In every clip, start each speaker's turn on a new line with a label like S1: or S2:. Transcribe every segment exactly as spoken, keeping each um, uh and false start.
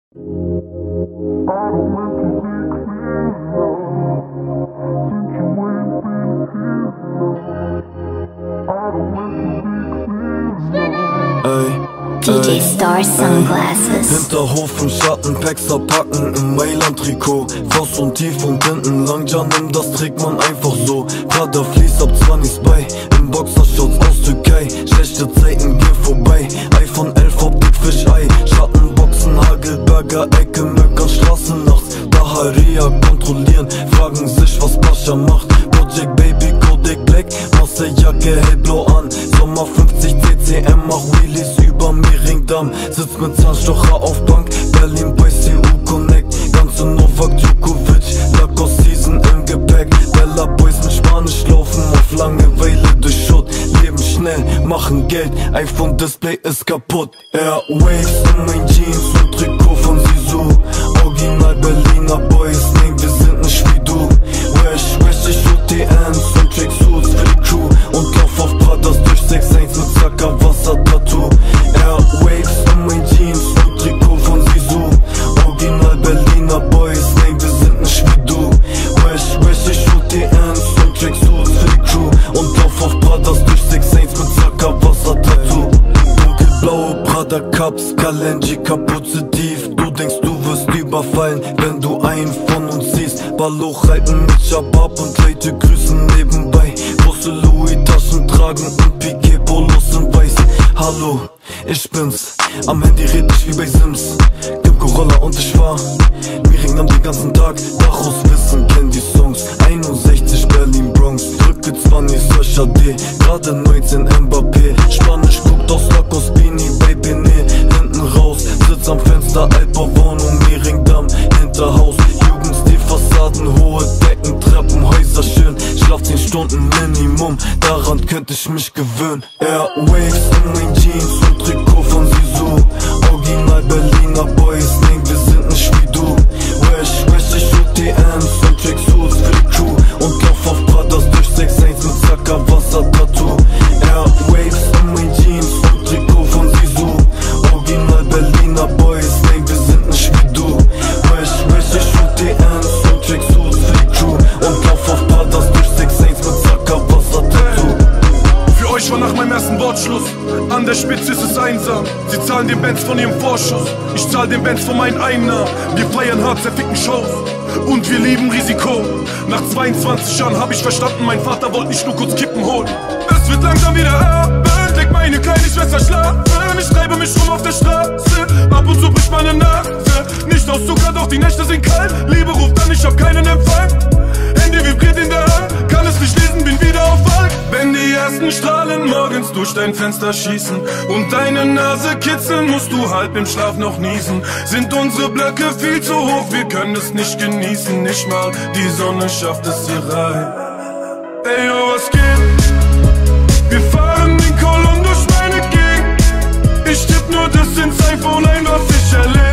S1: D J Star Sunglasses.
S2: Hinterhof im Schatten, Paxer packen im Mailand-Trikot. Faust und tief und hinten lang, ja nimm, das trägt man einfach so. Prada fließt ab zwanzig bei, im Boxershorts aus Türkei. Schlechte Zeiten gehen vorbei, iPhone elf Optik Fischei. Schattenboxen, Hagelberger Ecke, Möcker Straßen nachts. Daharia kontrollieren, fragen sich was Pascha macht. Project Baby, Kodak Black, Marseille-Jacke hellblau an. Sommer fünfzig C C M, mach Wheelies über Mehringdamm. Sitzt mit Zahnstocher auf Bank, Berlin bei C U Connect. Ganze Novak Djokovic, Lacoste Season im Gepäck. Bella Boys mit Spanisch laufen auf Langeweile durch Schutt. Leben schnell, machen Geld, iPhone Display ist kaputt. Airwaves in mein Jeans und Trikot von Sisu. Original Berliner Boys, nein, wir sind nicht wie du. Wesh, wesh, ich U T Ns und Tracksuits für die Crew. Und lauf auf Pradas durch sechs eins mit Zackerwasser-Tattoo. Airwaves in mein Jeans und Trikot von Sisu. Original Berliner Boys, nein, wir sind nicht wie du. Wesh, wesh, ich U T Ns und Tracksuits für die Crew. Und lauf auf Pradas durch sechs eins mit Zackerwasser-Tattoo. Dunkelblaue Prada Cups, Kalenji Kapuze tief. Du denkst, du wirst überfallen, wenn du einen von uns siehst. Balloch halten mit Shabab und Leute grüßen nebenbei. Große Louis-Taschen tragen und Piquet-Polos in weiß. Hallo, ich bin's, am Handy red ich wie bei Sims. Gib Corolla und ich fahr Mehringdamm den ganzen Tag. Daraus wissen, kenn die Songs. einundsechzig Berlin Bronx, drücke zwanzig H D. Gerade neunzehn Mbappé, Spanisch guckt aus Lacoste Beanie bei Benet. Hinten raus, sitz am Fenster, Altbauwohnung, Mehringdamm, Hinterhaus. Jugendstil, Fassaden, hohe Decken, Treppenhäuser schön. Schlaf zehn Stunden Minimum, daran könnte ich mich gewöhnen. Airwaves in mein Jeans und Trikot von Sisu. Original Berliner Boys, nein, wir sind nicht wie du. Wesh, wesh, ich U T Ns und Tracksuits für die Crew. Und lauf auf Pradas durch sechs eins mit Zackerwasser-Tattoo. Airwaves in mein Jeans und Trikot von Sisu. Original Berliner Boys, nein, wir sind nicht wie du. Wesh, wesh, ich U T Ns und Tracksuits für die Crew. Und lauf auf Pradas durch sechs eins mit Zackerwasser-Tattoo.
S3: Für euch war nach meinem ersten Wortschluss, an der Spitze ist es einsam. Sie zahlen den Bands von ihrem Vorschuss, ich zahl den Bands von meinen Einnahmen. Wir feiern hart, zerficken Shows und wir lieben Risiko. Nach zweiundzwanzig Jahren hab ich verstanden, mein Vater wollte nicht nur kurz Kippen holen. Es wird langsam wieder Abend, leg meine kleine Schwester schlafen. Ich treibe mich rum auf der Straße, ab und zu bricht meine Nase. Nicht aus Zucker, doch die Nächte sind kalt. Liebe ruft an, ich hab keinen Empfang. Handy vibriert in der Hand, kann es nicht lesen, bin wieder auf Wald. Wenn die ersten Strahlen morgens durch dein Fenster schießen und deine Nase kitzeln, musst du halb im Schlaf noch niesen. Sind unsere Blöcke viel zu hoch, wir können es nicht genießen. Nicht mal die Sonne schafft es hier rein. Ey, yo, was geht? Wir fahren den Kolon durch meine Gegend. Ich tipp nur das ins iPhone ein, was ich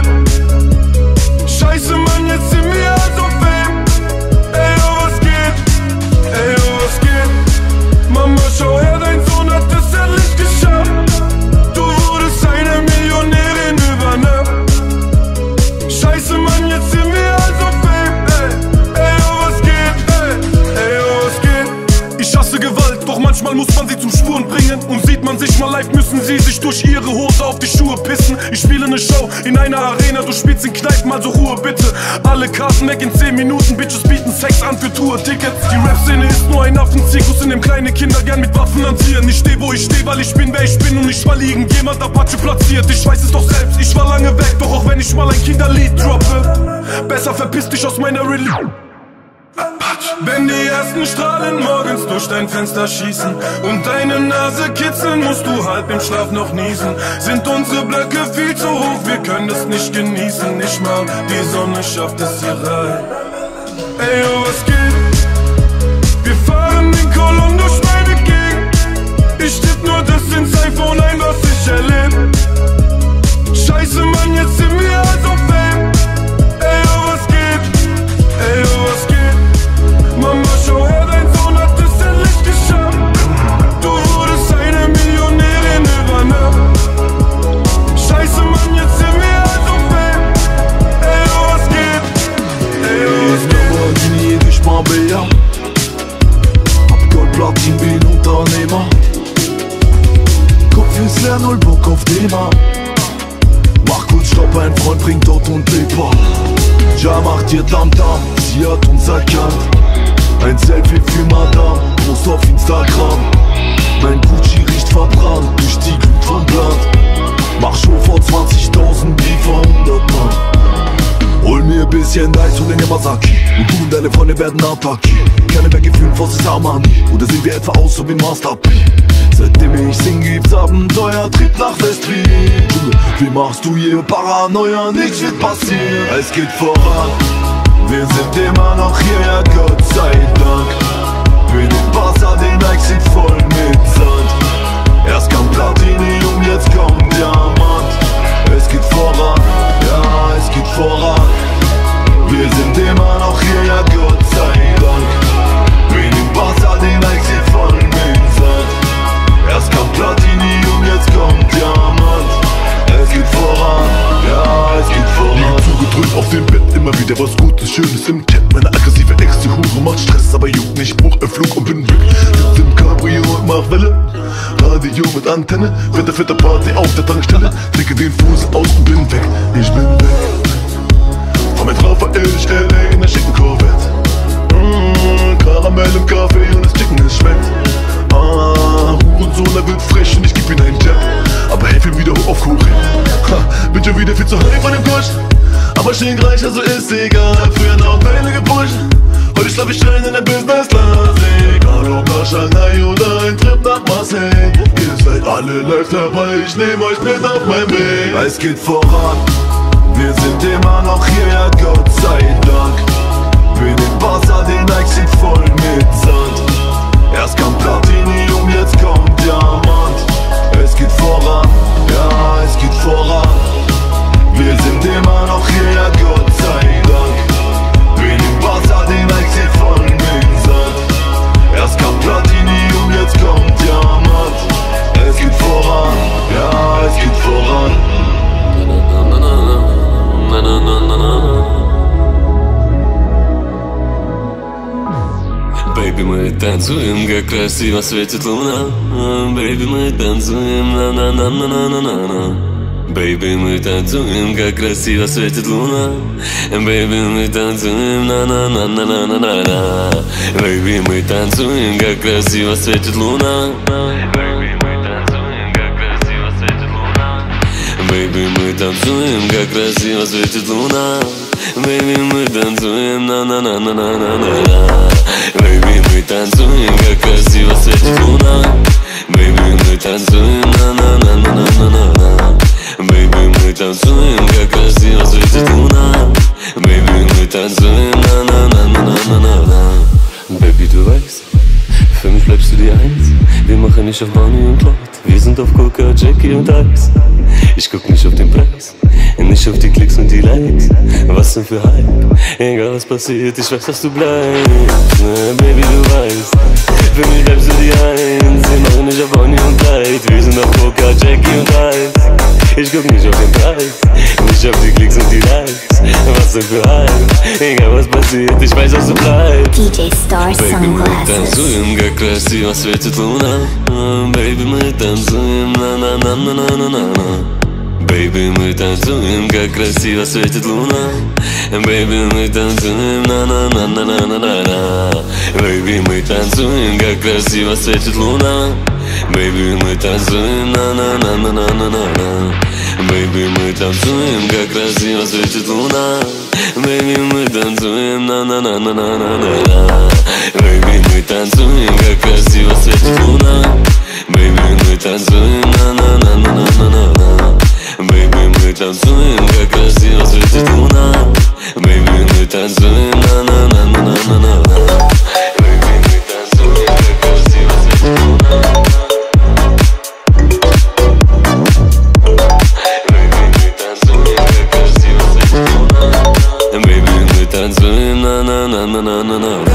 S3: erleb. Scheiße, Mann, jetzt sind wir also Fame. Ey, yo, was geht? Ey, yo, was geht? Mama, schau her, dein Sohn hat es endlich geschafft. Du wurdest eine Millionärin über Nacht. Scheiße, Mann, jetzt sind wir also Fame. Ey, ey, yo, was geht? Ey, ey, yo, was geht? Ich hasse Gewalt, doch manchmal muss man sie zum Schwuren bringen. Und sieht man sich mal live, müssen sie sich durch ihre Hose auf die Schuhe pissen. Ich spiele ne Show in einer Arena, du spielst in Kneipen, also Ruhe bitte. Alle Karten weg in zehn Minuten, Bitches bieten Sex an für Tour-Tickets. Die Rap-Szene ist nur ein Affenzirkus, in dem kleine Kinder gern mit Waffen hantieren. Ich steh, wo ich steh, weil ich bin, wer ich bin und nicht, weil irgendjemand Apache platziert. Ich weiß es doch selbst, ich war lange weg, doch auch wenn ich mal ein Kinderlied droppe, besser verpiss dich aus meiner Religion. Wenn die ersten Strahlen morgens durch dein Fenster schießen und deine Nase kitzeln, musst du halb im Schlaf noch niesen. Sind unsere Blöcke viel zu hoch, wir können es nicht genießen. Nicht mal die Sonne schafft es hier rein. Ey, yo, was geht? Wir fahren den Kolon durch meine Gegend. Ich tipp nur das ins iPhone ein, was ich erleb. Scheiße, Mann, jetzt sind wir also Fame. Ey, yo, was geht? Ey, yo, was geht? Mama, schau her, dein Sohn hat es endlich geschafft. Du wurdest eine Millionärin über Nacht. Scheiße, Mann, jetzt sind wir also Fame.
S4: Dein Freund bringt Auto und Paper. Ja, macht ihr Tamtam, sie hat uns erkannt. Ein Selfie für Madame, Post auf Instagram. Mein Gucci riecht verbrannt durch die Glut von Blatt. Mach Show vor zwanzigtausend wie vor hundert Mann. Hol mir bisschen Eis und den Yamazaki. Und du und deine Freunde werden Ataki. Keine mehr Gefühle, was ist Armani? Oder sehen wir etwa aus so wie Master P? Seitdem ich sing, gibt's Abenteuer, Trip nach West-Wien. Wie machst du hier Paranoia? Nichts wird passieren. Es geht voran, wir sind immer noch hier, ja Gott sei Dank. Für den Wasser, den Nike sind voll mit Sand. Erst kam Platinium, jetzt kommt Diamant. Es geht voran, ja es geht voran. Wir sind immer noch hier, ja Gott sei Dank. Für den Wasser, den Nike sind voll mit Sand. Erst kam Platinium, jetzt kommt Diamant. Es geht voran, ja, es geht voran. Liege zugedrückt auf dem Bett, immer wieder was Gutes, Schönes im Chat. Meine aggressive Ex, die Hure macht Stress, aber juckt nicht. Buch ein Flug und bin weg. Sitz im Cabrio und mach Welle. Radio mit Antenne, fette, fette Party auf der Tankstelle. Trinke den Fuß aus und bin weg, ich bin weg. Fahr mit Raphael, ich L A in der schicken Corvette. Mmh, Karamell im Kaffee und das Chicken, es schmeckt. Ah, Hurensohn, er wird frech und ich geb ihm einen Jab. Aber helf ihm wieder hoch auf Kuchen. Ha, bin schon wieder viel zu high von dem Kusch. Aber stinkreich, also ist egal. Früher noch Pläne gepusht. Heute schlaf ich schön in der Business Class. Egal ob nach Shanghai oder ein Trip nach Marseille. Ihr seid alle live dabei, ich nehm euch mit auf mein Weg. Es geht voran, wir sind immer noch hier, ja Gott sei Dank. Für den Wasser, den Nike sind voll mit Sand. Erst kam Platinium, jetzt kommt Diamant. Es geht voran, ja es geht voran. Wir sind immer noch hier, ja Gott sei Dank. Für den Wasser, den Nike sind voll mit Sand. Erst kam Platinium, jetzt kommt Diamant. Es geht voran, ja es geht voran. Na, na, na, na, na.
S5: Baby, мы танцуем, как красиво светит луна. Baby, мы танцуем, на-на-на-на-на-на-на. Baby, мы танцуем, как красиво светит луна. Baby, мы танцуем, на-на-на-на-на-на-на. Baby, мы танцуем, как красиво светит луна. Baby, мы танцуем, как красиво светит луна. Baby, мы танцуем, как красиво светит луна. Baby, мы танцуем, на-на-на-на-на-на-на. Baby, мы танцуем, как красиво светит луна. Baby, мы танцуем, на-на-на-на-на-на-на. Baby, мы танцуем, как красиво светит луна. Baby, мы танцуем, на-на-на-на-на-на-на. Baby, du weißt, für mich bleibst du die Eins. Wir machen nicht auf Bonnie und Clyde, wir sind auf Coca, Jackie und Ice. Ich guck nicht auf den Preis, nicht auf die Klicks und die Likes. Was denn für Hype? Egal was passiert, ich weiß, dass du bleibst. Baby, du weißt, für mich bleibst du die Eins. Wir machen nicht auf Bonnie und Clyde, wir sind auf Coca, Jackie und Ice. Ich guck nicht auf den Preis, nicht auf die Klicks und die Likes. Was denn für Hype? Egal was passiert, ich weiß, dass du bleibst.
S1: D J Star
S5: Baby, мы
S1: Sunglasses.
S5: танцуем, как красиво светит луна. Baby, мы танцуем, на-на-на-на-на-на-на. Baby, мы танцуем, как красиво светит луна. Baby, мы танцуем, на-на-на-на-на-на-на. Baby, мы танцуем, как красиво светит луна. Baby, мы танцуем, на-на-на-на-на-на-на. Baby, мы танцуем, как красиво светит луна. Baby, мы танцуем, на-на-на-на-на-на-на. Baby, мы танцуем, как красиво светит луна. Baby, мы танцуем, на-на-на-на-на-на-на. Baby, мы танцуем, как красиво светит луна. Baby, мы танцуем, на-на-на-на-на-на-на. Baby, мы танцуем, как красиво светит луна. Baby, мы танцуем, как красиво светит луна. Baby, мы танцуем, на-на-на-на-на-на-на.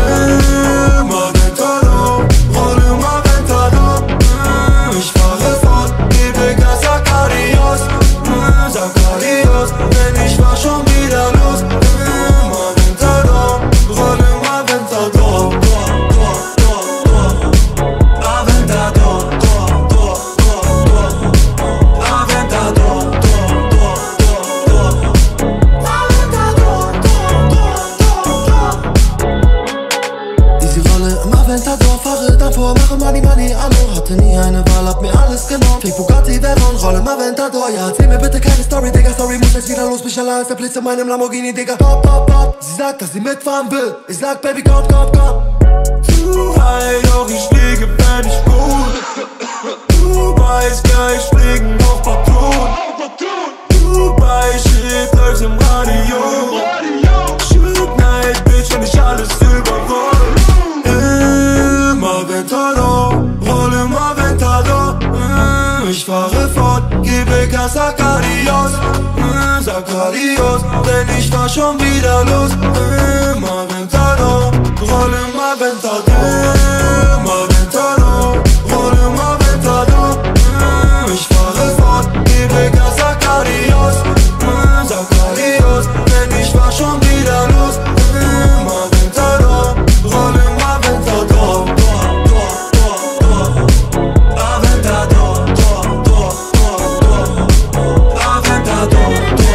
S6: Ich fahre fort, gebe Gas, sag Adios, sag Adios, denn ich war schon wieder los. Aventador, roll im Aventador, Aventador, Aventador, Aventador. Ja, erzähl mir bitte keine Story, Digga. Sorry, muss jetzt wieder los, mich allein verblitzt in meinem Lamborghini, Digga. Pop, pop, pop. Sie sagt, dass sie mitfahren will. Ich sag, Baby, komm, komm, komm. Zu high, doch ich fliege, wenn ich gut. Du weißt ja, ich fliegen auf Patron. Dubai, shit, läuft im Radio. Shoot night, bitch, wenn ich alles überroll. Im Aventador, roll im Aventador. Ich fahre fort, gebe Gas, sag adios. Sag adios, denn ich fahr schon wieder los. Im Aventador, roll im Aventador. Im Aventador, roll im Aventador. Ich fahre fort, gebe Gas, sag adios. Sag adios, denn ich fahr schon wieder los. Im Aventador, roll im Aventador. Aventador, Aventador.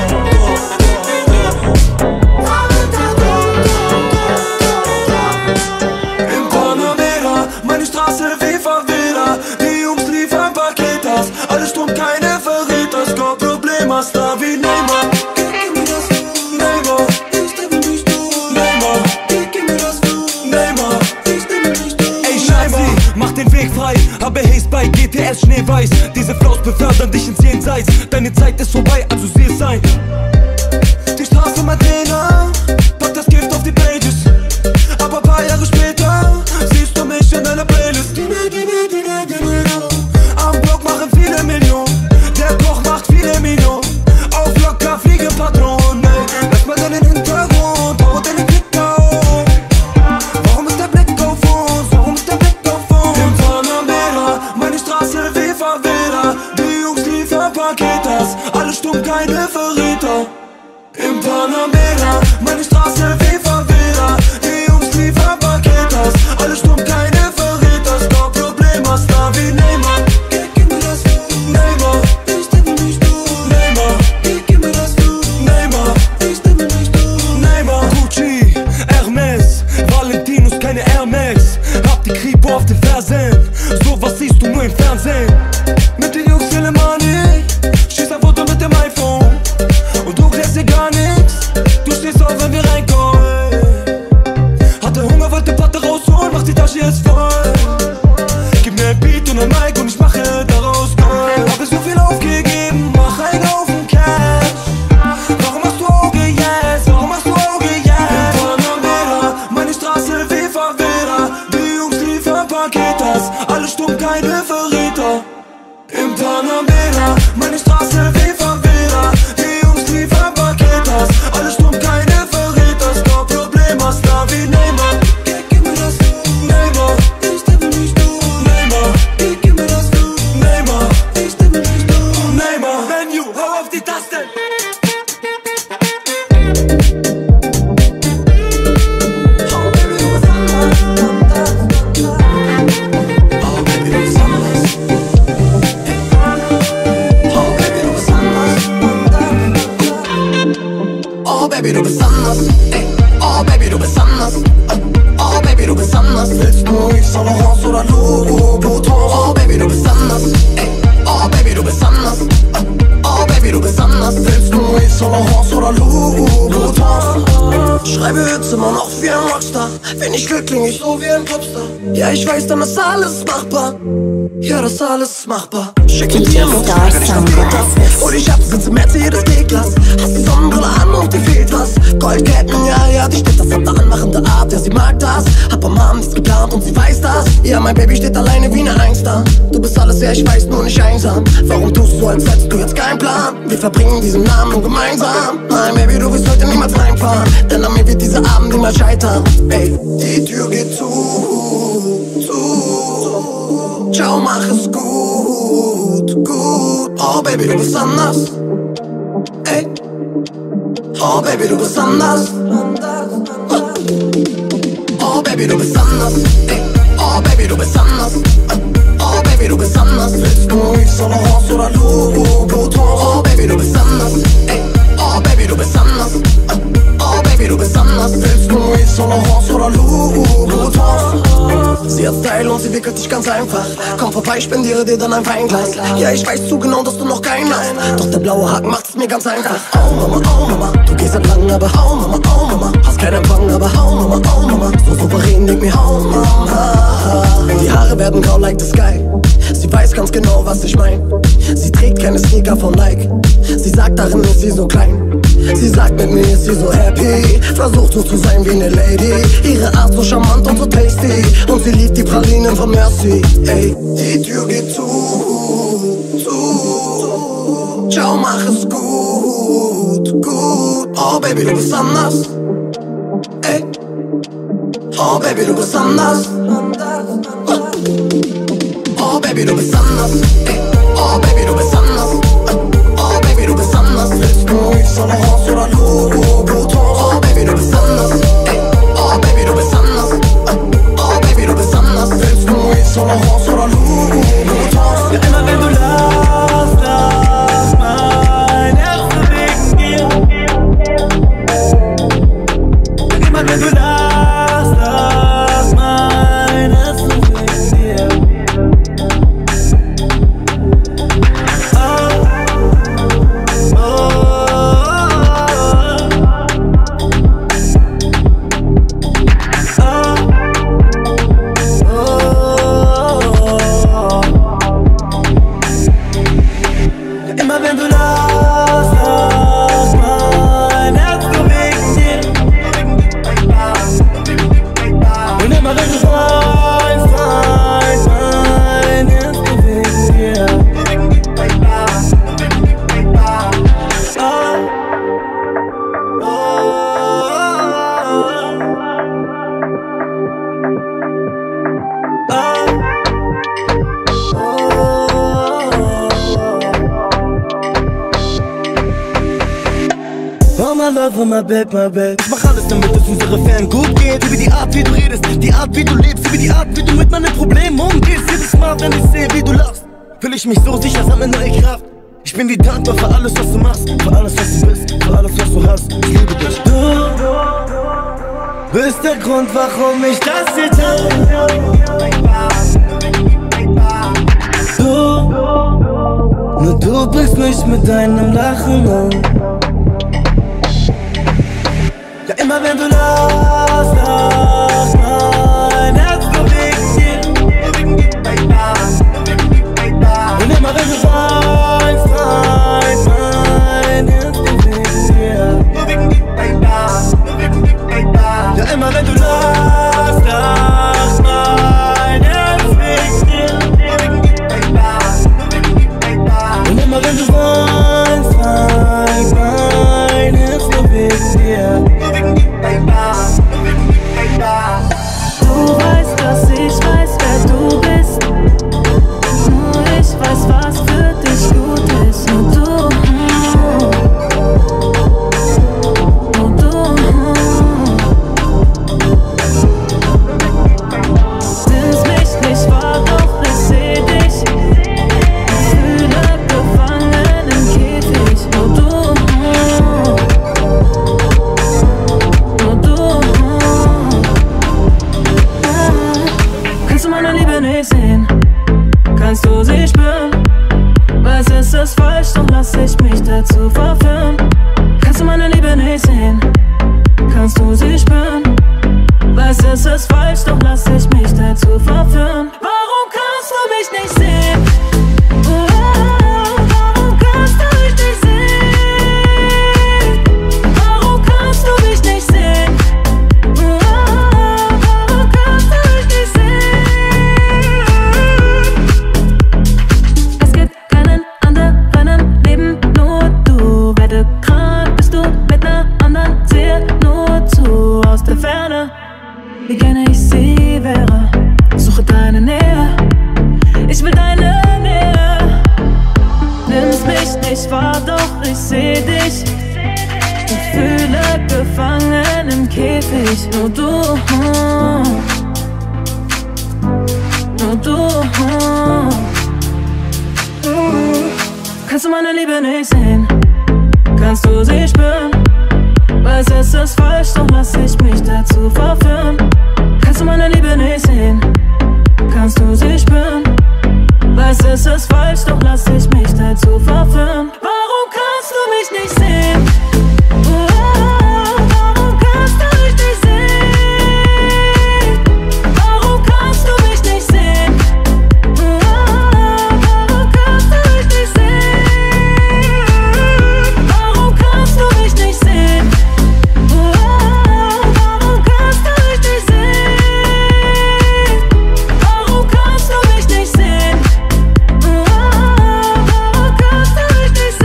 S6: Im Panamera, meine Straße wie Favela. Die Jungs liefern Paketas, alles drum keine Verräter. Kein Problem, hasta wie Neymar. Neymar, Neymar, Neymar. Ey, Scheiße, mach den Weg frei, aber Haze bei G T S schneeweiß. Diese Flows befördern dich ins Jenseits. Deine Zeit ist vorbei, also sieh es sein. Die Straße Madena, pack das Gift auf die Pages. Aber paar Jahre später siehst du mich in deiner Playlist. Am Block machen viele Millionen, der Koch macht viele Millionen. Auf locker fliege Patron, ey. Lass mal deinen Hintergrund, hau deine Blicke auf. Warum ist der Blick auf uns, warum ist der Blick auf uns? Im Panamera, meine Straße wie Favela. Die Jungs liefern Paketas, alles stumm, keine Verräter. Im Panamera, meine Straße wie Favela. Die Jungs liefern Paketas, alles stumm, keine Verräter. Kein Problem, hasta wie Neymar. Neymar, Neymar, Neymar, Neymar. Gucci, Hermes, Valentinos, keine Air Max. Hab die Kripo auf den Fersen, sowas siehst du nur im Fernsehen. Mit den Jungs viele Money, schieß ein Foto mit dem iPhone. Und du klärst dir gar nichts, du stehst auf, wenn wir reinkommen. Hatte Hunger, wollte Platte rausholen, mach die Tasche jetzt voll. Gib mir ein Beat und ein Mic und ich mache daraus Gold. Hab ich so viel aufgegeben, mach einen Haufen Cash. Warum machst du Auge jetzt, warum machst du Auge jetzt? Im Panamera, meine Straße wie Favela. Die Jungs liefern Paketas, alles stumm, keine Verräter. Im Panamera, meine Straße wie Favela. Die Jungs liefern Paketas, alles stumm, keine Verräter. Kein Problem, hasta wie Neymar. Neymar, Neymar, Neymar, Neymar. Wenn you, hau auf die Taste. Oh Baby, du bist anders. Oh Baby, du bist anders. Oh Baby, du bist anders. Oh Baby, du bist anders. Ey. Oh Baby, du bist anders. Oh Baby, du bist anders. Willst du Yves Saint Laurent oder Louis Vuitton? Oh Baby, du bist anders. Ey. Oh Baby, du bist anders. Oh Baby, du bist anders. Willst du Yves Saint Laurent oder Louis Vuitton? Schreibe Hits immer noch wie ein Rockstar. Wenn ich Glück kling ich so wie ein Popstar. Ja, ich weiß, dann ist alles machbar. Ja, das alles ist machbar. Schick
S1: D J Star Sunglasses.
S6: Und ich hab sitze Mercedes G-Klasse. Hast die Sonnenbrille an und dir fehlt was. Goldketten, ja, ja, die steht das an der anmachende Art. Ja, sie mag das. Hab am Abend nichts geplant und sie weiß das. Ja, mein Baby steht alleine wie ne Eins da. Du bist alles, ja, ich weiß, nur nicht einsam. Warum tust du, als hättest du jetzt keinen Plan? Wir verbringen diesen Namen nur gemeinsam. Nein, Baby, du wirst heute niemals reinfahren. Denn an mir wird dieser Abend niemals scheitern. Ey, die Tür geht zu, zu. Ciao, mach es gut, gut. Oh Baby, du bist anders. Ey. Oh Baby, du bist anders. Oh Baby, du bist anders. Ey. Oh Baby, du bist anders. Oh Baby, du bist anders. Willst du Yves Saint Laurent oder Louis Vuitton? Oh Baby, du bist anders. Ey. Oh Baby, du bist anders. Oh Baby, du bist anders. Willst du Yves Saint Laurent oder Louis Vuitton? Sie hat
S7: Style und sie wickelt dich ganz einfach. Komm vorbei, spendiere dir dann ein Weinglas. Ja, ich weiß zu genau, dass du noch keinen hast. Doch der blaue Haken macht es mir ganz einfach. Oh Mama, oh Mama, du gehst entlang, aber oh Mama, oh Mama, hast keinen Empfang, aber oh Mama, oh Mama, so souverän, denk mir oh Mama. Die Haare werden grau like the sky. Sie weiß ganz genau, was ich mein. Sie trägt keine Sneaker von Nike. Sie sagt, darin ist sie so klein. Sie sagt, mit mir ist sie so happy. Versucht so zu sein wie eine Lady. Ihre Art so charmant und so tasty. Und sie liebt die Pralinen von Mercy. Ey, die Tür geht zu, zu. Ciao, mach es gut, gut. Oh Baby, du bist anders. Ey. Oh Baby, du bist anders. Oh Baby, du bist anders. Ey. Oh Baby, du bist anders. Oh Baby, du bist anders. Willst du Yves Saint Laurent oder Louis Vuitton? Oh Baby, du bist anders. Ey. Oh Baby, du bist anders. Oh Baby, du bist anders. Willst du Yves Saint Laurent oder Louis Vuitton?
S6: Ja, immer wenn du lachst, lass mein Herz bewegen gehen. Ja, immer wenn du lachst, lass mein Herz bewegen gehen.
S8: Oh my bad, my bad. Ich mach alles, damit es unsere Fan gut geht. Über die Art, wie du redest, die Art, wie du lebst. Über die Art, wie du mit meinen Problemen umgehst. Jedes Mal, wenn ich sehe, wie du lachst, fühl ich mich so sicher, sammle neue Kraft. Ich bin dir dankbar für alles, was du machst. Für alles, was du bist, für alles, was du hast. Ich liebe dich. Du bist der Grund, warum ich das hier tue. Du, nur du bringst mich mit deinem Lachen um. Ja, immer wenn du lachst, lass mein Herz bewegen gehen. Und immer wenn du weinst, weinst mein Herz bewegen gehen. Ja, immer wenn du lachst, lass mein Herz bewegen gehen. Und immer wenn du weinst, weinst mein Herz bewegen gehen.
S9: Du weißt, dass ich weiß, wer du bist. Nur ich weiß, was für dich gut ist. Nur du, nur du. Nimmst mich nicht wahr, doch ich seh dich. Gefühle gefangen im Käfig. Nur du, nur du. Kannst du meine Liebe nicht sehen? Kannst du sie spüren? Was ist es falsch, doch lass ich mich dazu verführen. Kannst du meine Liebe nicht sehen? Kannst du sie spüren? Was ist es falsch, doch lass ich mich dazu verführen. Warum kannst du mich nicht sehen? Oh, warum kannst du mich nicht sehen? Warum kannst du mich nicht sehen? Oh, warum kannst du mich nicht sehen? Es gibt keinen anderen im Leben, nur du. Werde krank, bist du mit ner anderen, sehe nur zu aus der Ferne. Wie gerne ich sie wäre, suche deine Nähe. Ich will deine Nähe. Nimmst mich nicht wahr, doch ich seh dich. Gefühle gefangen im Käfig. Nur du, nur du. Kannst du meine Liebe nicht sehen? Kannst du sie spüren? Weiß, es ist falsch, doch lass ich mich dazu verführen. Kannst du meine Liebe nicht sehen? es ist falsch, doch lass ich mich dazu verführen. Warum kannst du mich nicht sehen? Warum kannst du mich nicht sehen? Warum kannst du mich nicht sehen? Warum kannst du mich nicht sehen? Warum kannst du mich nicht sehen? Warum kannst du mich nicht sehen? Warum kannst du mich nicht sehen? Warum kannst du mich nicht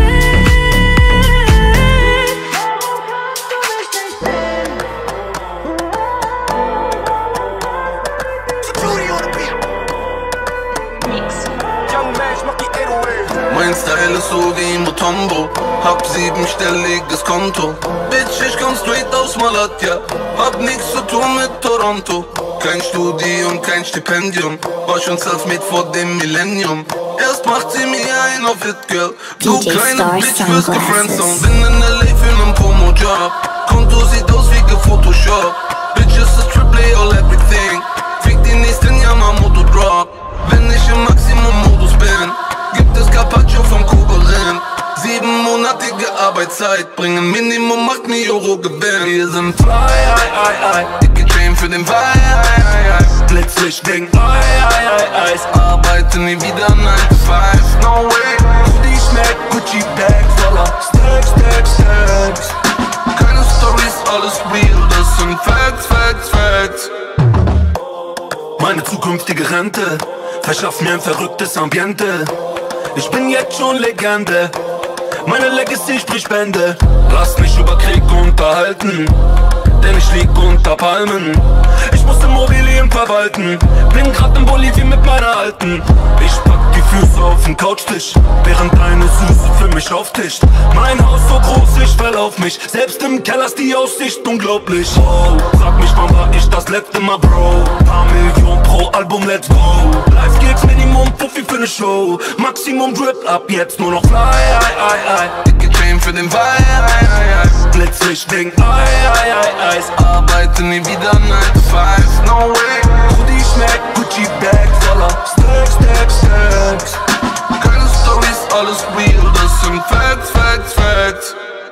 S10: Mein Style ist so wie Mutombo, hab siebenstelliges Konto. Bitch, ich komm straight aus Malatya, hab nix zu tun mit Toronto. Kein Studium, kein Stipendium, war schon self-made vor dem Millennium. Erst macht sie mir ein auf It Girl, du kleine Bitch wirst gefriendzone. Bin in L A für nen Promo-Job, Konto sieht aus wie gefotoshop. Bitch, es ist Triple A all everything, fick die nächsten Yamamoto Drop. Wenn ich im Maximum-Modus bin, gibt es Carpaccio vom Kugeln. Siebenmonatige Arbeitszeit bringen Minimum acht Euro Gewinn. Wir sind fly, ei, ei, ei. Dicke Chain für den Vibe, Blitzlicht-Ding, ei, ei, ei, Eis. Arbeite nie wieder nine to five, no way. Hoodie schmeckt, Gucci-Bag voller Stacks, Stacks, Stacks. Keine Stories, alles real, das sind Facts, Facts, Facts. Meine zukünftige Rente verschafft mir ein verrücktes Ambiente. Ich bin jetzt schon Legende, meine Legacy spricht Bände. Lass mich über Krieg unterhalten, denn ich lieg unter Palmen. Ich muss Immobilien verwalten, bin grad in Bolivien mit meiner Alten. Ich pack die Füße auf den Couchtisch, während deine Süße für mich auftischt. Mein Haus so groß, ich verlauf mich, selbst im Keller ist die Aussicht unglaublich. Oh, frag mich, wann war ich das letzte Mal, Bro? Paar Millionen pro Album, let's go. Live Gigs, Minimum Puffi für ne Show. Maximum Drip, ab jetzt nur noch Fly, ei, ei, ei. Dicke Chain für den Vibe, Blitzlicht-Ding, ei, ei, ei, Eis. Arbeite nie wieder nine to five, no way. Hoodie schmeckt, Gucci-Bag voller Stacks, Stacks, Stacks. Keine Stories, alles real, das sind Facts, Facts, Facts.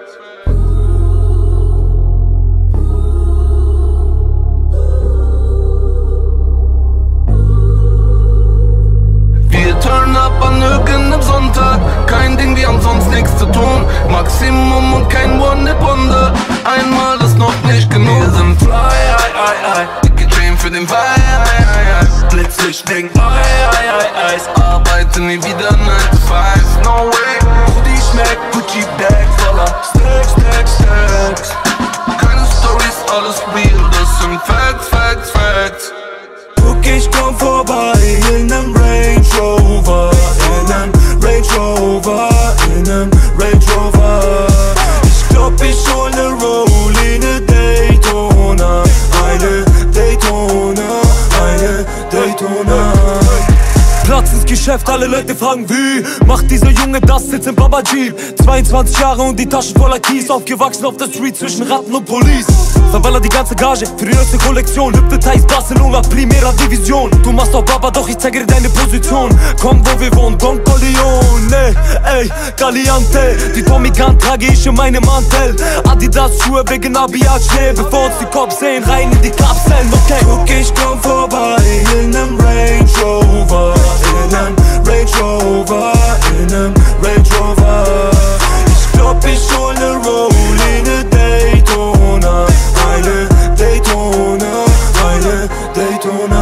S10: Wir turn up an irgendeinem Sonntag, kein Ding, wir haben sonst nichts zu tun. Maximum und kein One-Hit-Wonder, einmal ist noch nicht genug. Wir sind fly, ei, ei, ei. Dicke Chain für den Vibe, Blitzlicht-Ding, ei, ei, ei, Eis. Arbeite nie wieder nine to five, no way. Hoodie schmeckt, Gucci-Bag voller Stacks, Stacks, Stacks. Keine Stories, alles real, das sind Facts, Facts, Facts.
S6: Guck, ich komm vorbei in nem Range Rover, in nem Range Rover, in nem Range Rover. Ich glaub, ich hol ne Rolline Daytona, eine Daytona, eine Daytona.
S8: Platz ins Geschäft, alle Leute fragen wie macht dieser Junge das jetzt im Baba Jeep? zweiundzwanzig Jahre und die Taschen voller Kies, aufgewachsen auf der Street zwischen Ratten und Police. Verballer die ganze Gage für die neueste Kollektion. Hypnotize Barcelona, Primera Division. Du machst doch Baba, doch ich zeige dir deine Position. Komm, wo wir wohnen, Don Corleone, ey, Galiante. Die Tommy Gun trage ich in meinem Mantel. Adidas Schuhe wegen Abiat schnell, bevor uns die Cops sehen, rein in die Kapseln, okay.
S6: Guck, ich komm vorbei in nem Range Rover, in nem Range Rover, in nem Range Rover. Ich glaub, ich hol ne Rolline Daytona, eine Daytona, eine Daytona.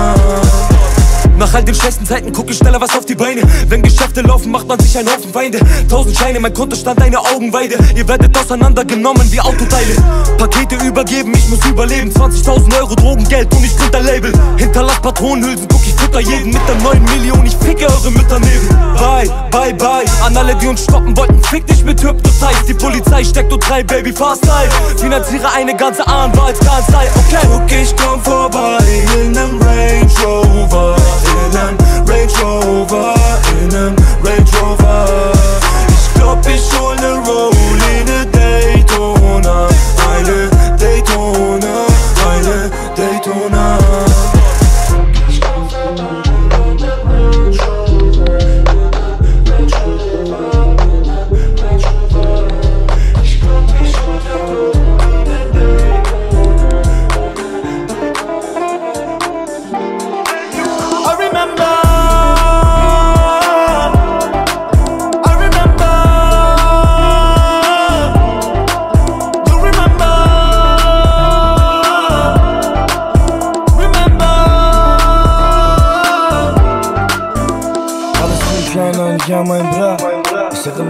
S8: Nach all den schlechten Zeiten guck ich schneller was auf die Beine. Wenn Geschäfte laufen, macht man sich einen Haufen Feinde. Tausend Scheine, mein Kontostand, eine Augenweide. Ihr werdet auseinandergenommen wie Autoteile. Pakete übergeben, ich muss überleben. zwanzigtausend Euro Drogengeld und ich gründ ein Label. Hinterlass Patronenhülsen, guck ich fütter jeden mit der neuen Million. Ich ficke eure Mütter neben. Bye, bye, bye. An alle, die uns stoppen wollten, fick dich mit Hypnotize. Die Polizei steckt und drei, Baby, fast live. Finanziere eine ganze Anwaltskanzlei, okay.
S6: Guck, ich komm vorbei in nem Range Rover, in nem Range Rover, in nem Range Rover. Ich glaub, ich hol ne Rolline Daytona, eine Daytona, eine Daytona. Ich komm vorbei in nem Range Rover,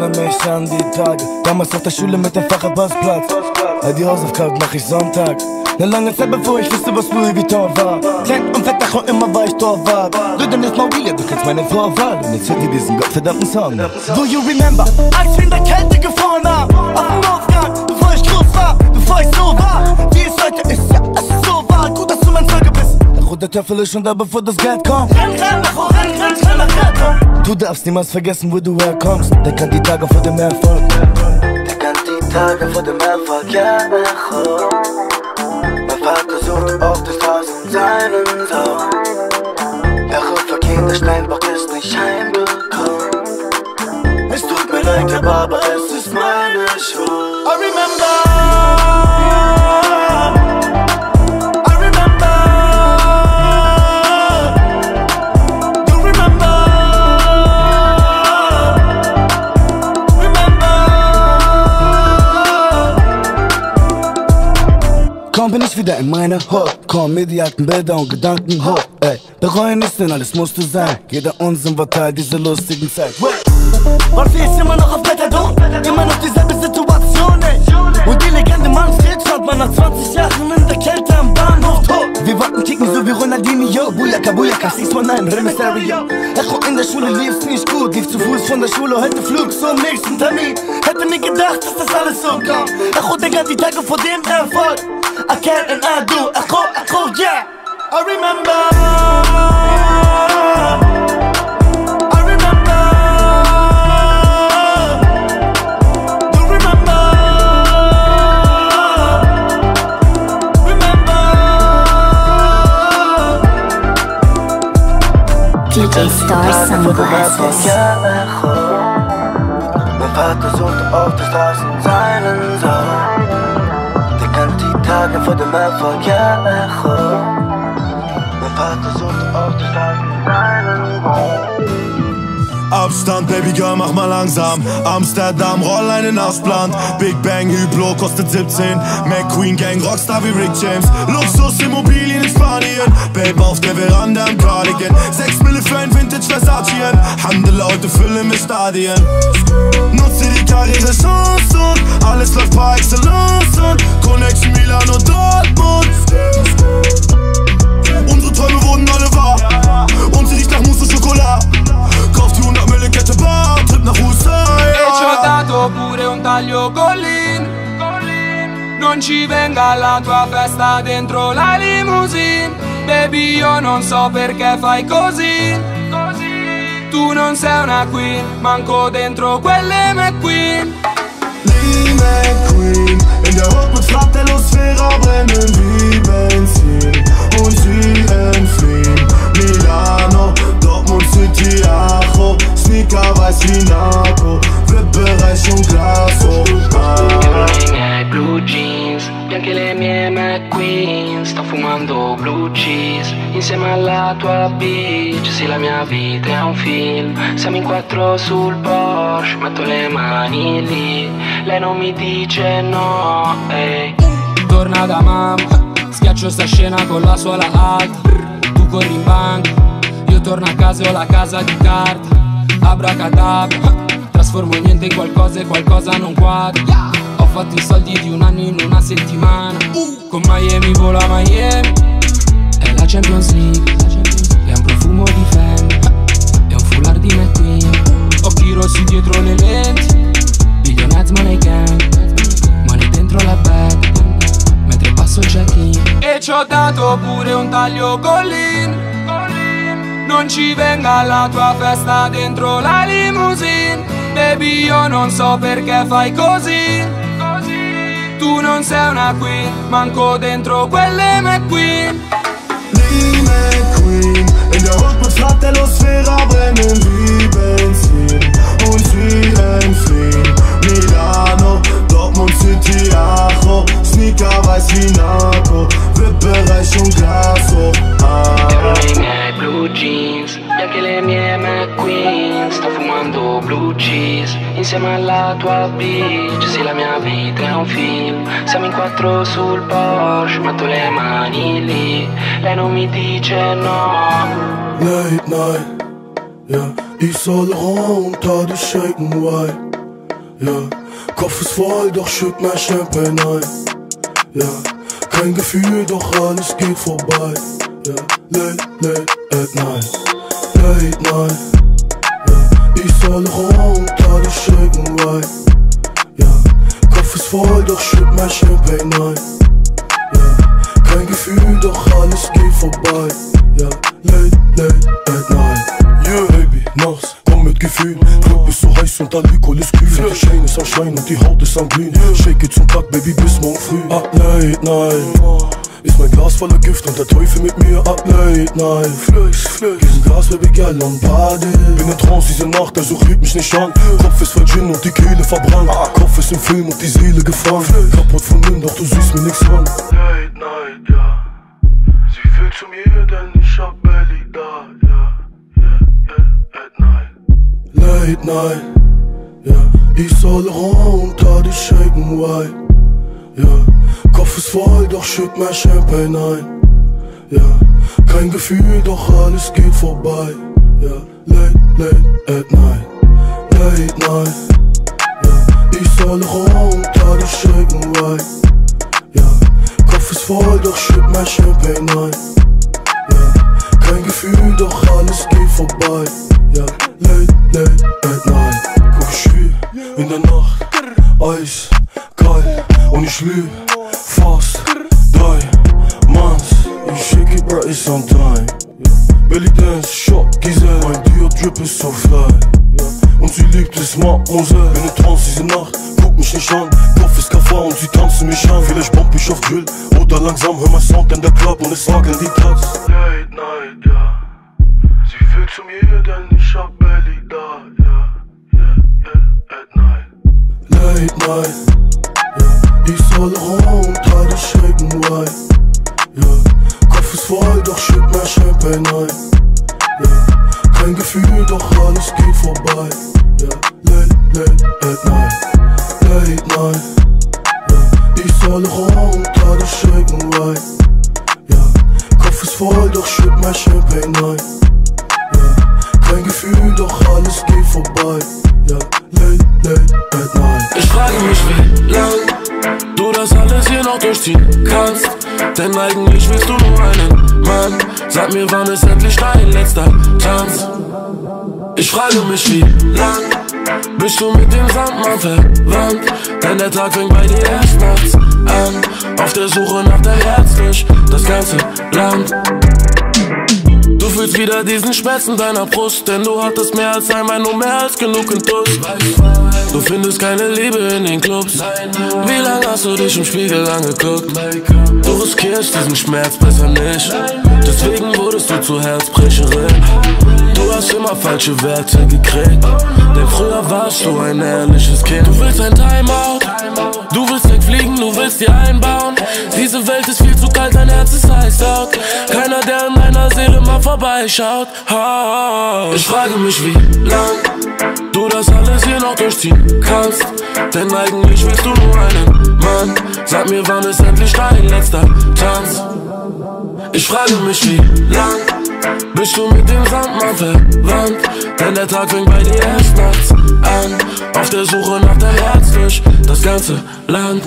S8: erinnere mich an die Tage, damals auf der Schule mit dem Facharztplatz. All die Hausaufgaben mach ich Sonntag. Ne lange Zeit bevor ich wusste, was Louis Vuitton war. Klein und fett, doch immer war ich Torwart. Rüden ist Maurile, du kennst meine Vorwahl. Und jetzt hört ihr diesen gottverdammten Song. Do you remember, als wir in der Kälte gefroren haben? Auf dem Aufgang, bevor ich groß war, bevor ich so war. Wie es heute ist, ja, es ist so wahr. Gut, dass du mein Zeuge bist. Der rote Teufel ist schon da, bevor das Geld kommt. Renn, renn, nach vor, renn, renn, renn, nach Rettung. Du darfst niemals vergessen, wo du herkommst. Denk an die Tage vor dem Erfolg. Denk an die Tage vor dem Erfolg, ja, Echo. Mein Vater sucht auf der Straße seinen Sohn. Er ruft für Kinder, Steinbach ist nicht heimgekommen. Es tut mir leid, aber es ist meine Schuld. I remember. Kaum bin ich wieder in meiner Hut, komm mit die alten Bilder und Gedanken hoch, ey. Bereuen ist denn alles musste sein, jeder Unsinn war Teil dieser lustigen Zeit. Wolfi ist immer noch auf Methadon, immer noch dieselbe Situation, ey. Und die Legende Manfred schaut man nach zwanzig Jahren in der Kälte am Bahnhof tot. Wir wollten kicken so wie Ronaldinho, Bujaka, Bujaka, six one nine, Remisterio. Echo in der Schule lief's nicht gut, lief zu Fuß von der Schule, heute Flug zum nächsten Termin. Hätte nie gedacht, dass das alles so kommt. Echo denk an die Tage vor dem Erfolg. I can and I do, echo, echo, yeah. I remember. I remember. Do remember. Remember.
S1: D J Star Sunglasses.
S8: Mein Vater sucht auf der Straße seinen Sohn. Tage vor dem Erfolg, ja, Echo. Mein Vater sucht auf der Straße seinen Sohn.
S3: Abstand, Baby Girl, mach mal langsam. Amsterdam, roll einen Ausplan. Big Bang, Hublot, kostet siebzehn. McQueen Gang, Rockstar wie Rick James. Luxus, Immobilien in Spanien. Babe auf der Veranda im Cardigan. Sechs Mille für ein Vintage Versatien. Handel Leute, füllen mit Stadien. Nutze die Karriere Chance und alles läuft par excellence. Connection Milan und Dortmund. Unsere Träume wurden alle wahr. Und sie riecht nach Mousse und Schokolade. Kauft die hundert Mille Kette Bar, Trip nach U S A.
S11: E ci ho dato pure un taglio Collin. Non ci venga alla tua festa dentro la limousine. Baby io non so perché fai così. Tu non sei una queen, manco dentro quelle McQueen.
S3: Lee McQueen, in der Hood mit Fratello-Sphäre brennen wie Benzin. Und sie entfliehen Milano, Dortmund City, Acho. Sneaker weiß wie Narco, VIP-Bereich und Glas hoch.
S11: I miei blue jeans, bianche le mie McQueen. Sto fumando blue cheese, insieme alla tua bitch. Sì, la mia vita è un film, siamo in quattro sul Porsche. Metto le mani lì, lei non mi dice no, ehi. Torna da mamma, schiaccio sta scena con la suola alta. Tu corri in banca, io torno a casa e ho la casa di carta. Abracadabra, trasformo niente in qualcosa e qualcosa non quadra. Ho fatto i soldi di un anno in una settimana. Con Miami volo a Miami. È la Champions League, è un profumo di Femme, è un foulard di McQueen. Occhi rossi dietro le lenti, Billionaires money gang, money dentro la bag, mentre passo il check-in. E ci ho dato pure un taglio Collin. Non ci venga alla tua festa dentro la limousine. Baby io non so perché fai così. Tu non sei una queen, manco dentro quelle McQueen.
S3: Lee McQueen, in der Hood mit Fratello-Sphäre brennen wie Benzin. Und sie entfliehen Milano, Dortmund City, Acho. Sneaker weiß wie Narco, VIP-Bereich und Glas hoch.
S11: I miei blue jeans, bianche le mie McQueen. Sto fumando blue cheese, insieme alla tua bitch. Sì, la mia vita è un film, siamo in quattro sul Porsche. Metto le mani lì, lei non mi dice no.
S12: Late night, yeah, ich soll runter, die shaken white. ja. Kopf ist voll, doch schütt mein Champagne ein, ja. Kein Gefühl, doch alles geht vorbei, ja. Late, late at night, late night, ja. Ich soll rund, alles shaken right, ja. Kopf ist voll, doch schütt mein Champagne ein, ja. Kein Gefühl, doch alles geht vorbei, ja. Late, late at night, yeah, baby, nachts, komm mit Gefühl. Club ist so heiß und Alkohol ist kühl. Die Chain ist am Schwein und die Haut ist am Glühen. Shake it zum Tag, Baby, bis morgen früh. Up late night, ist mein Glas voller Gift und der Teufel mit mir. Up late night, Flix, Flix, diesen Glas, Baby, geil am Body. Bin in Trance diese Nacht, also rührt mich nicht an. Kopf ist voll Gin und die Kehle verbrannt. Kopf ist im Film und die Seele gefangen. Kaputt von innen, doch du siehst mir nix an. Late night, ja. Sie will zu mir, denn ich hab Belly da, ja. Late night, ja. Ich soll runter, die shaken white, ja. Kopf ist voll, doch schütt mein Champagne ein, ja. Kein Gefühl, doch alles geht vorbei, ja. Late, late at night, late night, ja. Ich soll runter, die shaken white, ja. Kopf ist voll, doch schütt mein Champagne ein, ja. Kein Gefühl, doch alles geht vorbei, ja. Late, late at night. Guck, ich schwür in der Nacht, Eis, kalt und ich lüg fast drei Manns. Ich shake it, bro, it's on time. Belly dance, Shot, Giselle, mein Dio-Drip ist so fly, und sie liebt es, Mademoiselle. Bin in Trance diese Nacht, guck mich nicht an. Kopf ist Kafar und sie tanzen mich an. Vielleicht bomb ich auf Drill oder langsam hör mein Sound in der Club und es wackelt die Platz. Late night, ja. Sie will zu mir, denn ich hab Belly da, ja, yeah, yeah, at night. Late night, ja. Ich soll runter, die shaken white, ja. Kopf ist voll, doch schütt mein Champagne ein, ja. Kein Gefühl, doch alles geht vorbei, ja. Late, late at night, late night, ja. Ich soll runter, die shaken white, ja. Kopf ist voll, doch schütt mein Champagne ein, kein Gefühl, doch alles geht vorbei, ja, late, late at night.
S13: Ich frage mich, wie lang du das alles hier noch durchziehen kannst. Denn eigentlich willst du nur einen Mann. Sag mir, wann ist endlich dein letzter Tanz? Ich frage mich, wie lang bist du mit dem Sandmann verwandt? Denn der Tag fängt bei dir erst nachts an. Auf der Suche nach dein Herz durch das ganze Land. Du fühlst wieder diesen Schmerz in deiner Brust, denn du hattest mehr als einmal, nur mehr als genug Entus. Du findest keine Liebe in den Clubs. Wie lange hast du dich im Spiegel angeguckt? Du riskierst diesen Schmerz besser nicht, deswegen wurdest du zur Herzbrecherin. Du hast immer falsche Werte gekriegt, denn früher warst du ein ehrliches Kind. Du willst ein Timeout, du willst wegfliegen, du willst dir einbauen. Diese Welt ist viel zu kalt, dein Herz ist heiß out. Keiner, der in deiner Seele mal vorbeischaut. Ich frage mich, wie lang du das alles hier noch durchziehen kannst. Denn eigentlich willst du nur einen Mann. Sag mir, wann ist endlich dein letzter Tanz? Ich frage mich, wie lang bist du mit dem Sandmann verwandt? Denn der Tag fängt bei dir erst nachts an. Auf der Suche nach dein Herz durch das ganze Land.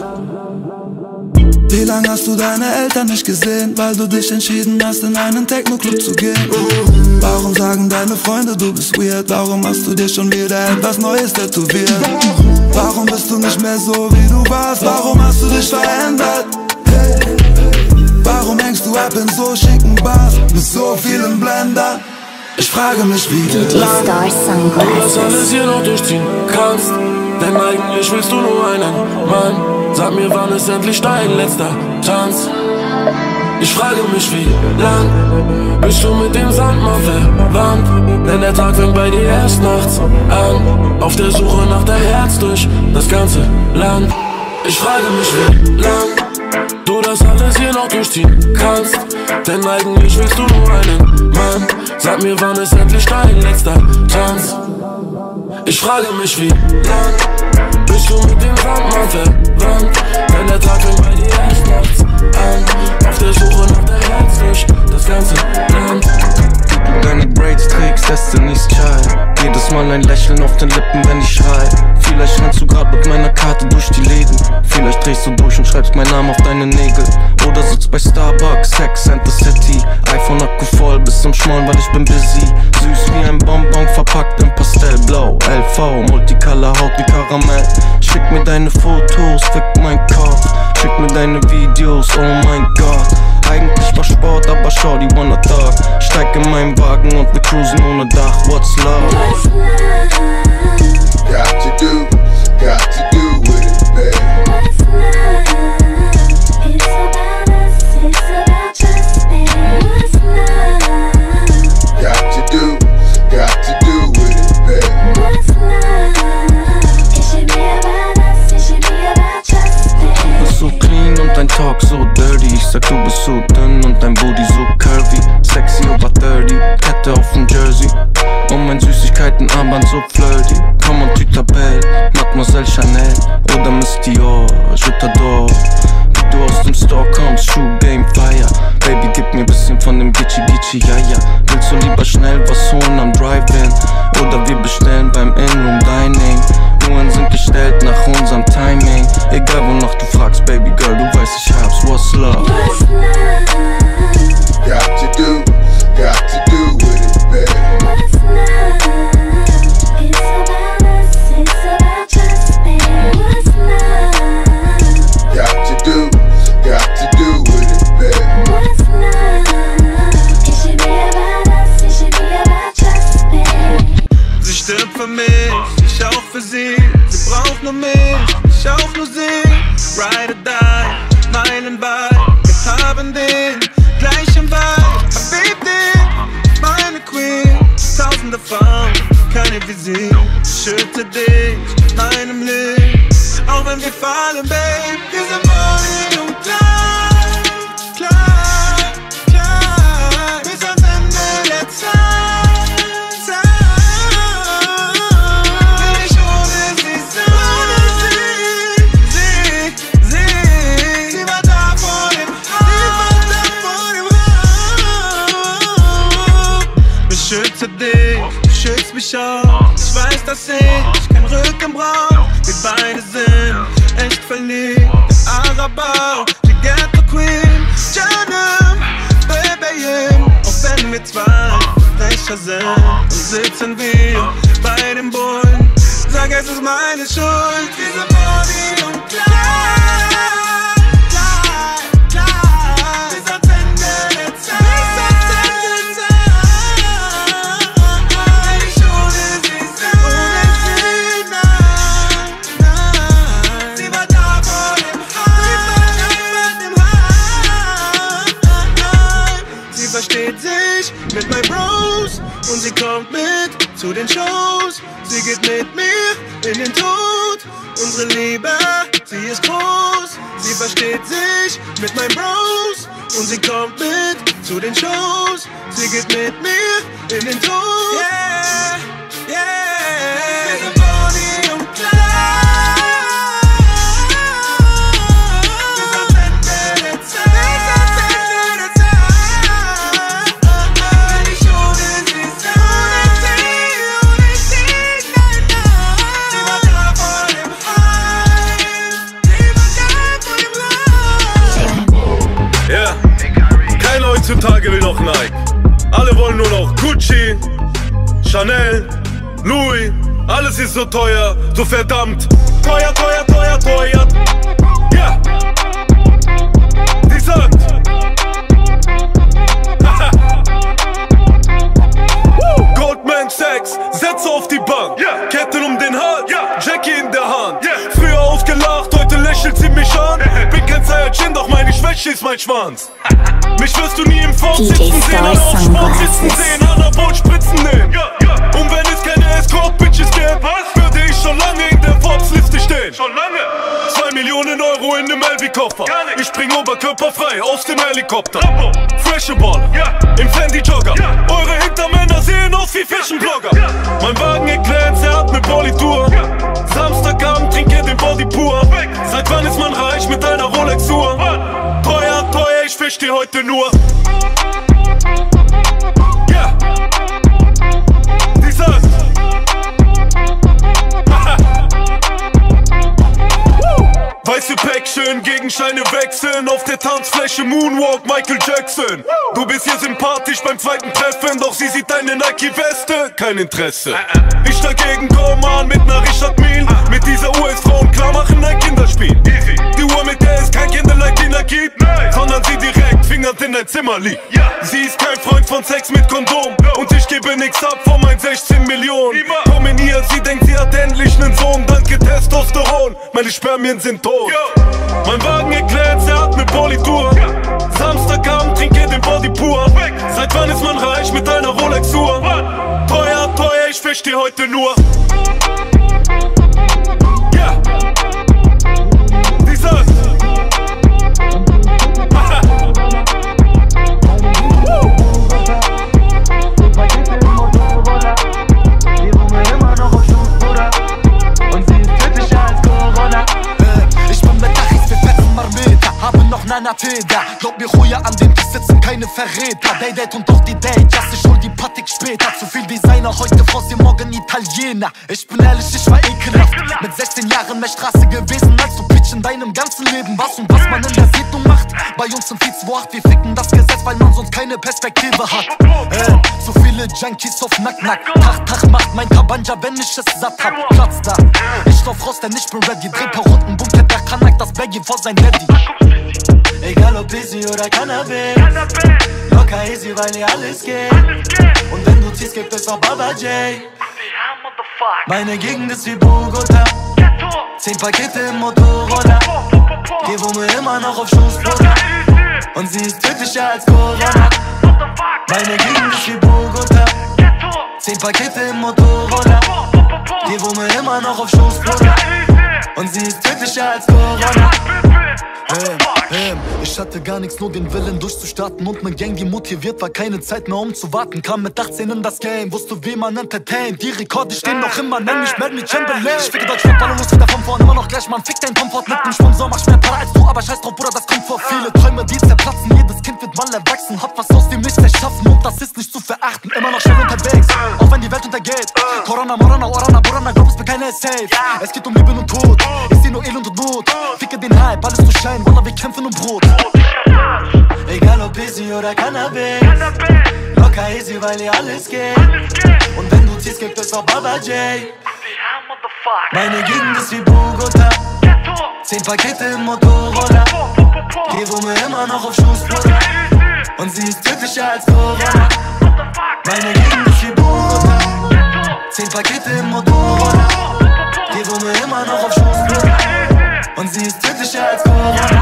S6: Wie lange hast du deine Eltern nicht gesehen, weil du dich entschieden hast, in einen Techno-Club zu gehen? Warum sagen deine Freunde, du bist weird? Warum hast du dir schon wieder etwas Neues tätowiert? Warum bist du nicht mehr so, wie du warst? Warum hast du dich verändert? Hey. Warum hängst du ab in so schicken Bars mit so vielen Blendern? Ich frage mich, wie
S1: D J Star Sunglasses.
S13: Du das alles hier noch durchziehen kannst, denn eigentlich willst du nur einen Mann. Sag mir, wann ist endlich dein letzter Tanz? Ich frage mich, wie lang bist du mit dem Sandmann verwandt? Denn der Tag fängt bei dir erst nachts an. Auf der Suche nach dein Herz durch das ganze Land. Ich frage mich, wie lang du das alles hier noch durchziehen kannst. Denn eigentlich willst du nur einen Mann. Sag mir, wann ist endlich dein letzter Tanz? Ich frage mich, wie lang bist du mit dem Sandmann verwandt? Denn der Tag fängt bei dir erst nachts an. Auf der Suche nach dein Herz durch das ganze Land.
S14: Deine Braids trägst Destiny's Child. Jedes Mal ein Lächeln auf den Lippen, wenn ich schrei. Viele Vielleicht rennst du grad mit meiner Karte durch die Läden. Vielleicht drehst du durch und schreibst meinen Namen auf deine Nägel. Oder sitzt bei Starbucks, Sex and the City. iPhone Akku voll bis zum Schmollen, weil ich bin busy. Süß wie ein Bonbon, verpackt in Pastellblau. L V, Multicolor, Haut wie Karamell. Schick mir deine Fotos, fick mein Kopf. Schick mir deine Videos, oh mein Gott. Eigentlich war Sport, aber schau, die wanna talk. Steig in meinen Wagen und wir cruisen ohne Dach. What's love?
S15: What's love? Got to do, got to do with it, baby. What's love? It's about us, it's about trust, baby. What's love? Got to do, got to do with it, baby. What's love? It should be about us, it should be about trust, baby.
S14: Du bist so clean und dein Talk so dirty. Ich sag, du bist so dünn und dein Booty so curvy. Sexy over thirty, Kette auf dem Jersey. Und mein Süßigkeitenarmband so flirty. Komm und Tütabelle, Mademoiselle Chanel oder Miss Dior, je t'adore. Wie du aus dem Store kommst, Shoe Game Fire. Baby, gib mir bisschen von dem Gitchi Gitchi, ja ja. Willst du lieber schnell was holen am Drive-In? Oder wir bestellen beim In-Room Dining. Uhren sind gestellt nach unserem Timing. Egal wonach du fragst, Baby Girl, du weißt, ich hab's. What's love?
S15: What's love? Got to do, got to do with it, baby. What's love? It's about us, it's about trust, baby. What's love? Got to do, got to do with it, baby. What's love? It should be about us, it should be about trust, baby.
S10: Sie stirbt für mich, ich auch für sie. Sie braucht nur mich, ich auch nur sie. Ride or die, meilenweit. Wir haben den gleichen Vibe. Habibi, meine Queen. Tausende Frauen, keine wie sie. Schütte dich mit meinem Licht. Auch wenn wir fallen, babe. Wir sind morgen und klein, klein, klein. Bis ans Ende der Zeit, Zeit. Will ich ohne sie sein. Ohne sie, sie, sie. Sie war da vor dem Haus. Sie war da vor dem Haus. Beschütze dich, beschütz mich auch. Ich weiß, dass ich kein Rücken brauch. Wir beide sind echt verliebt. Der Araber, die Ghetto Queen, Janum, Baby, yeah. Auch wenn wir zwei Dächer sind, und sitzen wir bei dem Bullen. Sag, es ist meine Schuld. Diese Body und klein, klein, klein. Bis ans Ende der Zeit. Bis ans Ende der Zeit. Will ich ohne sie sein. Ohne sie, nein, nein. Sie war da vor dem Heim. Sie versteht sich mit meinen Bros und sie kommt mit zu den Shows. Sie geht mit mir in den Tod. Unsere Liebe, sie ist groß. Sie versteht sich mit meinen Bros und sie kommt mit zu den Shows. Sie geht mit mir in den Tod. Yeah, yeah. Wir sind Bonnie und Clyde. Bis ans Ende der Zeit. Bis ans Ende der Zeit. Will ich ohne sie sein. Ohne sie, ohne sie, nein, nein. Sie war da vor dem Heim. Sie war da vor dem Heim.
S3: Ja, keiner heutzutage will noch Nike. Alle wollen nur noch Gucci, Chanel, Louis. Alles ist so teuer, so verdammt teuer, teuer, teuer, teuer. Ja, sie sagt Goldman Sachs, Sätze auf die Bank, yeah. Ketten um den Hals, yeah. Jackie in der Hand, yeah. Früher ausgelacht, heute lächelt sie mich an. Bin kein Saiyajin, doch meine Schwäche ist mein Schwanz. Mich wirst du nie im Fort sitzen sehen, alle auf Sport sitzen sehen, an der Boot Spritzen nehmen. Ja, ja. Und wenn es keine Escort-Bitches gäbe, würde ich schon lange in der Forbes-Liste stehen. Schon lange? Zwei Millionen Euro in dem L V-Koffer. Ich spring oberkörperfrei aus dem Helikopter. Freshe Ball, ja. Im Fendi-Jogger, ja. Eure Hintermänner sehen aus wie Fashion-Blogger, ja. Mein Wagen erklärt, er hat ne Politur, ja. Samstagabend trinkt er den Body pur. Seit wann ist man reich mit einer Rolex-Uhr? Teuer, teuer, ich fisch dir heute nur. Ja, die sagt Weiße Päckchen, Gegenscheine wechseln. Auf der Tanzfläche Moonwalk, Michael Jackson. Du bist hier sympathisch beim zweiten Treffen, doch sie sieht deine Nike-Weste, kein Interesse. Ich dagegen komm an mit ner Richard Mille. Mit dieser Uhr ist Frauen klar machen ein Kinderspiel. Die Uhr, mit der es kein Kinderleitdiener gibt, sondern sie direkt fingernd in dein Zimmer liegt. Sie ist kein Freund von Sex mit Kondom und ich gebe nix ab von meinen sechzehn Millionen. Komm in ihr, sie denkt, sie hat endlich nen Sohn. Danke Testosteron, meine Spermien sind tot. Mein Wagen erklärt, er hat ne Politur. Samstagabend trinke den Body pur. Seit wann ist man reich mit einer Rolex-Uhr? Teuer, teuer, ich versteh heute nur. Ja, sie sagt
S16: Nana Teda, glaub mir Ruhe, an dem Tisch sitzen keine Verräter. Day Date und doch die Date, just ich hol die Patik später. Zu viel Designer, heute Franzose, morgen Italiener. Ich bin ehrlich, ich war ekelhaft. Mit sechzehn Jahren mehr Straße gewesen als du Bitch in deinem ganzen Leben. Was und was man in der Siedlung macht, bei uns sind viel zu hart. Wir ficken das Gesetz, weil man sonst keine Perspektive hat. äh, So viele Junkies auf Nack-Nack. Tag, Tag macht mein Kabanja, wenn ich es satt hab. Platz da, ich lauf raus, denn ich bin ready. Dreh paar Runden, Bunker, der kann like das Baggy vor sein Daddy. Egal ob Easy oder Cannabis, locker easy, weil hier alles geht. Und wenn du ziehst, gibt es auch Baba J. Meine Gegend ist wie Bogota, zehn Pakete im Motorroller. Geh wo mir immer noch auf Schoß, Bruder, und sie ist tödlicher als Corona. Meine Gegend ist wie Bogota, zehn Pakete im Motorroller. Geh wo mir immer noch auf Schoß, Bruder, und sie ist tödlicher als Corona. Ähm, ähm, ich hatte gar nichts, nur den Willen durchzustarten. Und ne Gang, die motiviert war, keine Zeit mehr um zu warten. Kam mit achtzehn in das Game, wusste wie man entertaint. Die Rekorde stehen noch immer, nenn mich Madly Chamberlain. Ich ficke Deutschland, alle los wieder von vorn, immer noch gleich, man fick dein Komfort. Mit dem Sponsor mach ich mehr Para als du, aber scheiß drauf, Bruder, das kommt vor. Viele Träume, die zerplatzen, jedes Kind wird mal erwachsen. Hat was aus dem Nichts erschaffen und das ist nicht zu verachten. Immer noch schnell unterwegs, auch wenn die Welt untergeht. Corona, Morana, Orana, Burana, glaub es mir keiner ist safe. Es geht um Leben und Tod, ich seh nur Elend und Not. Ficke den Hype, alles zu scheinen, Wallah, wir kämpfen um Brot. Egal ob Easy oder Cannabis, locker easy, weil hier alles geht. Und wenn du ziehst, gibt es auch Baba J. Meine Gegend ist wie Bogota, zehn Pakete im Motorroller. Geh wo mir immer noch auf Schoß, Bruder, und sie ist tödlicher als Corona. Meine Gegend ist wie Bogota, zehn Pakete im Motorroller. Geh wo mir immer noch auf Schoß, Bruder, und sie ist tödlicher als Corona.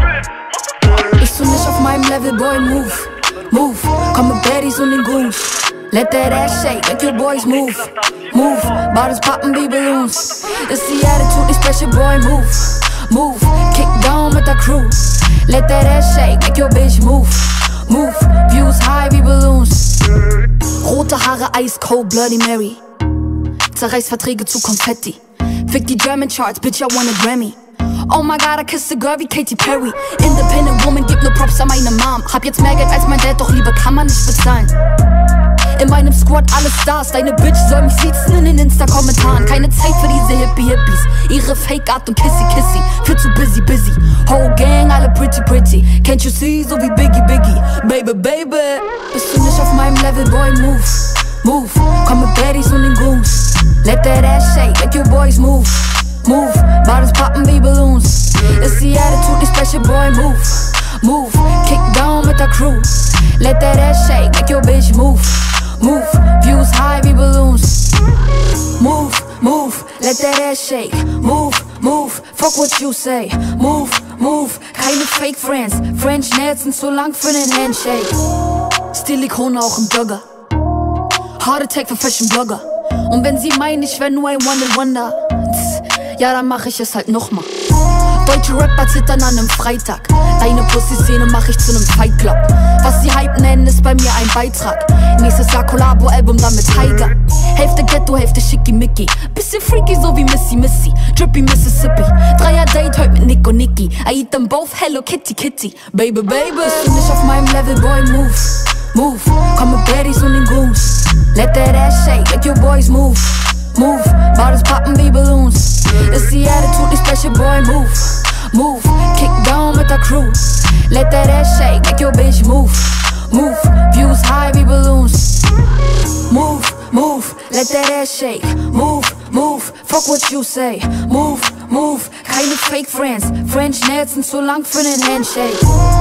S17: Bist du nicht auf meinem Level, boy, move, move. Komm mit Baddies und den Goons. Let that ass shake, make your boys move, move. Bottles poppin' wie Balloons. It's the attitude, the special boy, move, move. Kick down mit der Crew. Let that ass shake, make your bitch move, move. Views high wie Balloons. Rote Haare, ice cold, Bloody Mary. Zerreiß Verträge zu Konfetti. Fick die German Charts, bitch, I want a Grammy. Oh my god, I kiss a girl wie Katy Perry. Independent Woman, gib nur Props an meine Mom. Hab jetzt mehr Geld als mein Dad, doch Liebe kann man nicht bezahlen. In meinem Squad alle Stars, deine Bitch soll mich siezen in den Insta-Kommentaren. Keine Zeit für diese Hippie-Hippies, ihre Fake-Art und Kissy-Kissy. Viel zu busy, busy, whole gang, alle pretty, pretty. Can't you see, so wie Biggie, Biggie. Baby, baby, bist du nicht auf meinem Level, boy, move, move. Komm mit Baddies und den Goons. Let that ass shake, make your boys move, move. Bottles poppin' wie Balloons. It's the attitude, the special boy, move, move. Kick down mit der Crew. Let that ass shake, make your bitch move, move. Views high wie Balloons. Move, move, let that ass shake. Move, move, fuck what you say. Move, move, keine Fake Friends. French Nets sind zu lang für nen Handshake. Stilikone auch im Burger. Heart Attack für Fashion Blogger. Und wenn sie meinen, ich wär nur ein One-and-Wonder, ja, dann mach ich es halt nochmal. Deutsche Rapper zittern an nem Freitag. Deine Pussy-Szene mach ich zu nem Fight Club. Was sie Hype nennen, ist bei mir ein Beitrag. Nächstes Jahr Collabo-Album dann mit Tiger. Hälfte Ghetto, Hälfte Schickimicki. Bisschen freaky, so wie Missy Missy. Drippy Mississippi. Dreier-Date heute mit Nick und Nicky. I eat them both, hello Kitty Kitty. Baby, baby, bist du nicht auf meinem Level, boy, move, move. Komm mit Baddies und den Goons. Let that ass shake, make your boys move, move. Bottles poppin' wie Balloons. It's the attitude, the special boy, move, move. Kick down with the crew. Let that ass shake, make your bitch move. Move, views high wie balloons. Move, move, let that ass shake. Move, move, fuck what you say. Move, move, keine fake friends. French Nets sind zu lang für den Handshake.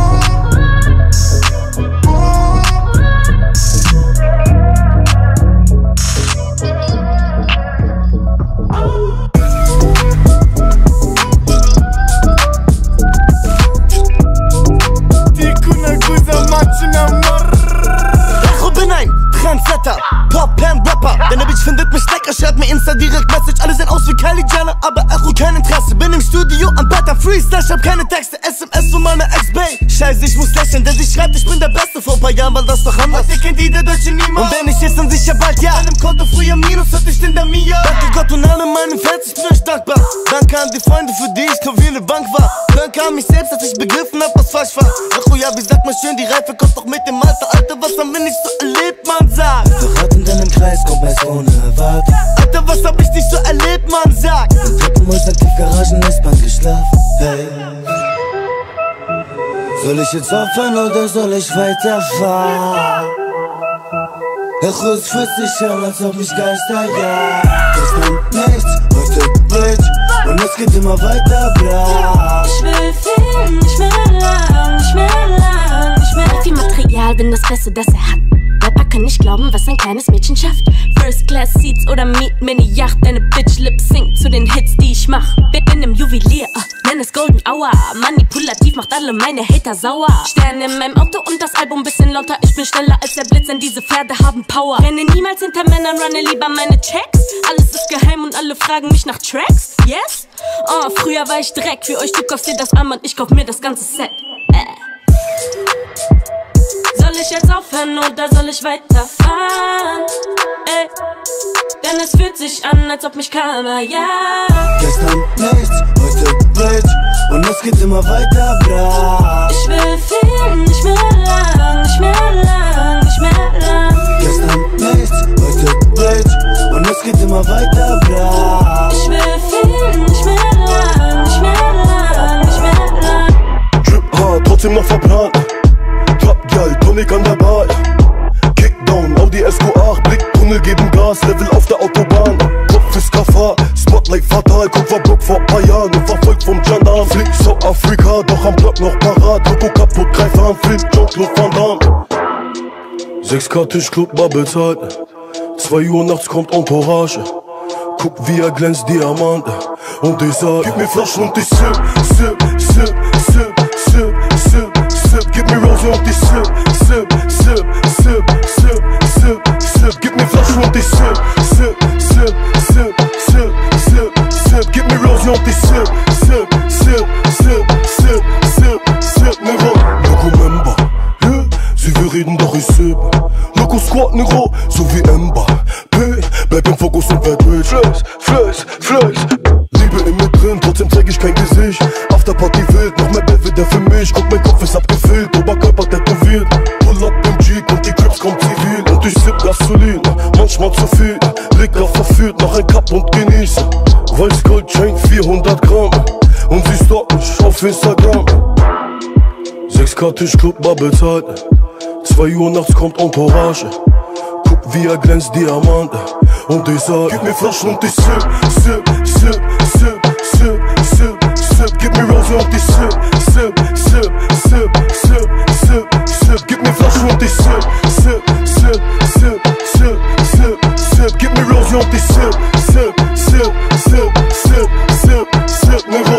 S8: Pop-Pan-Rapper, deine Bitch findet mich lecker, schreibt mir Insta-Direct-Message. Alle sehen aus wie Kylie Jenner, aber Echo kein Interesse. Bin im Studio am Better Freestyle, schreib keine Texte. S M S von meiner Ex-Bae. Scheiße, ich muss lächeln, denn sie schreibt, ich bin der Beste. Vor paar Jahren war das doch anders. Ihr kennt jeder Deutsche niemand. Und wenn ich jetzt, dann sicher bald, ja. An dem Konto früher Minus, hatte ich den der Mia. Danke Gott und allen meinen Fans, ich bin euch dankbar. Danke an die Freunde, für die ich kaum wie eine Bank war. Danke an mich selbst, dass ich begriffen hab, was falsch war. Echo, ja, wie sagt man schön, die Reife kommt doch mit dem Alter. Alter, was haben wir nicht so erlebt, man sagt.
S18: Verrat in deinem Kreis, kommt meist ohne Erwartung.
S8: Alter, was hab ich nicht so erlebt, man sagt.
S18: In Treppenhäusern, Tiefgaragen, S-Bahn geschlafen, hey. Soll ich jetzt aufhören oder soll ich weiterfahren? Echo, es fühlt sich an, als ob mich Geister jagen. Gestern nichts, heute Bridge und es geht immer weiter, bla.
S19: Ich will viel, nicht mehr lang, nicht mehr lang, nicht mehr. Viel Material, bin das Beste, das er hat. Rapper kann nicht glauben, was ein kleines Mädchen schafft. First Class Seats oder Meet mir ne Yacht. Deine Bitch Lip Sync zu den Hits, die ich mach. Bin im Juwelier, uh, nenn es Golden Hour. Manipulativ macht alle meine Hater sauer. Sterne in meinem Auto und das Album bisschen lauter. Ich bin schneller als der Blitz, denn diese Pferde haben Power. Renne niemals hinter Männern, runne lieber meine Checks. Alles ist geheim und alle fragen mich nach Tracks. Yes? Oh, früher war ich Dreck. Für euch, du kaufst dir das Armband, ich kauf mir das ganze Set. Äh. Soll ich jetzt aufhören oder soll ich weiterfahren? Ey, denn es fühlt sich an, als ob mich keiner jagt.
S18: Gestern nichts, heute Bridge und es geht immer weiter, bla.
S19: Ich will viel, nicht mehr lang, nicht mehr lang, nicht mehr lang.
S18: Gestern nichts, heute Bridge und es geht immer weiter, bla.
S19: Ich will viel, nicht mehr lang, nicht mehr lang, nicht mehr lang.
S4: Drip hard, trotzdem noch verplant. Geil, Tonic an der Bar. Kickdown, Audi S Q acht, Blicktunnel geben Gas, Level auf der Autobahn. Kopf ist Gefahr, Spotlight fatal, Kupferblock vor paar Jahren und verfolgt vom Gendarm. Flick so Afrika, doch am Block noch parat. Logo kaputt, Greifer am Flip, Jean-Claude Van Damme. sechs K Tischclub, bar bezahlt. zwei Uhr nachts kommt Entourage. Guck wie er glänzt, Diamant. Und ich sag, gib mir Flaschen und ich sip, sip, sip, sip, sip, sip, sip. Gib mir Rose und ich sip, sip, sip, sip, sip, sip, sip. Gib mir Flaschen und ich sip, sip, sip, sip, sip, sip, sip. Gib mir Rose und ich sip, sip, sip, sip, sip, sip, sip. Nero, Loco Member, yeah. Sie will reden, doch ich sip. Loco Squad, Nero, so wie Ember. P, bleib im Fokus und werd rich. Flex, flex, flex. Liebe in mir drin, trotzdem zeig ich kein Gesicht. Afterparty wild, noch mehr Belvedere für mich. Guck, mein Kopf ist abgefüllt, Oberkörper tätowiert. Pull up im Jeep und die Crips kommt zivil. Und ich sipp Gasolin, manchmal zu viel. Ricker verführt, noch ein Cup und genieße. Weiß Gold Chain, vierhundert Gramm. Und sie stalkt mich auf Instagram. sechs K Tischclub, bar bezahlt. zwei Uhr nachts kommt Entourage. Guck wie er glänzt, Diamant. Und ich sag, gib mir Flaschen und ich sip, sip, sip, sip, sip, sip, sip. Gib mir Rose und ich sip, sip, sip, sip, sip, sip, sip. Gib mir Flaschen und ich sip, sip, sip, sip, sip, sip, sip. Gib mir Rose und ich sip, sip, sip, sip, sip, sip, sip. Nero.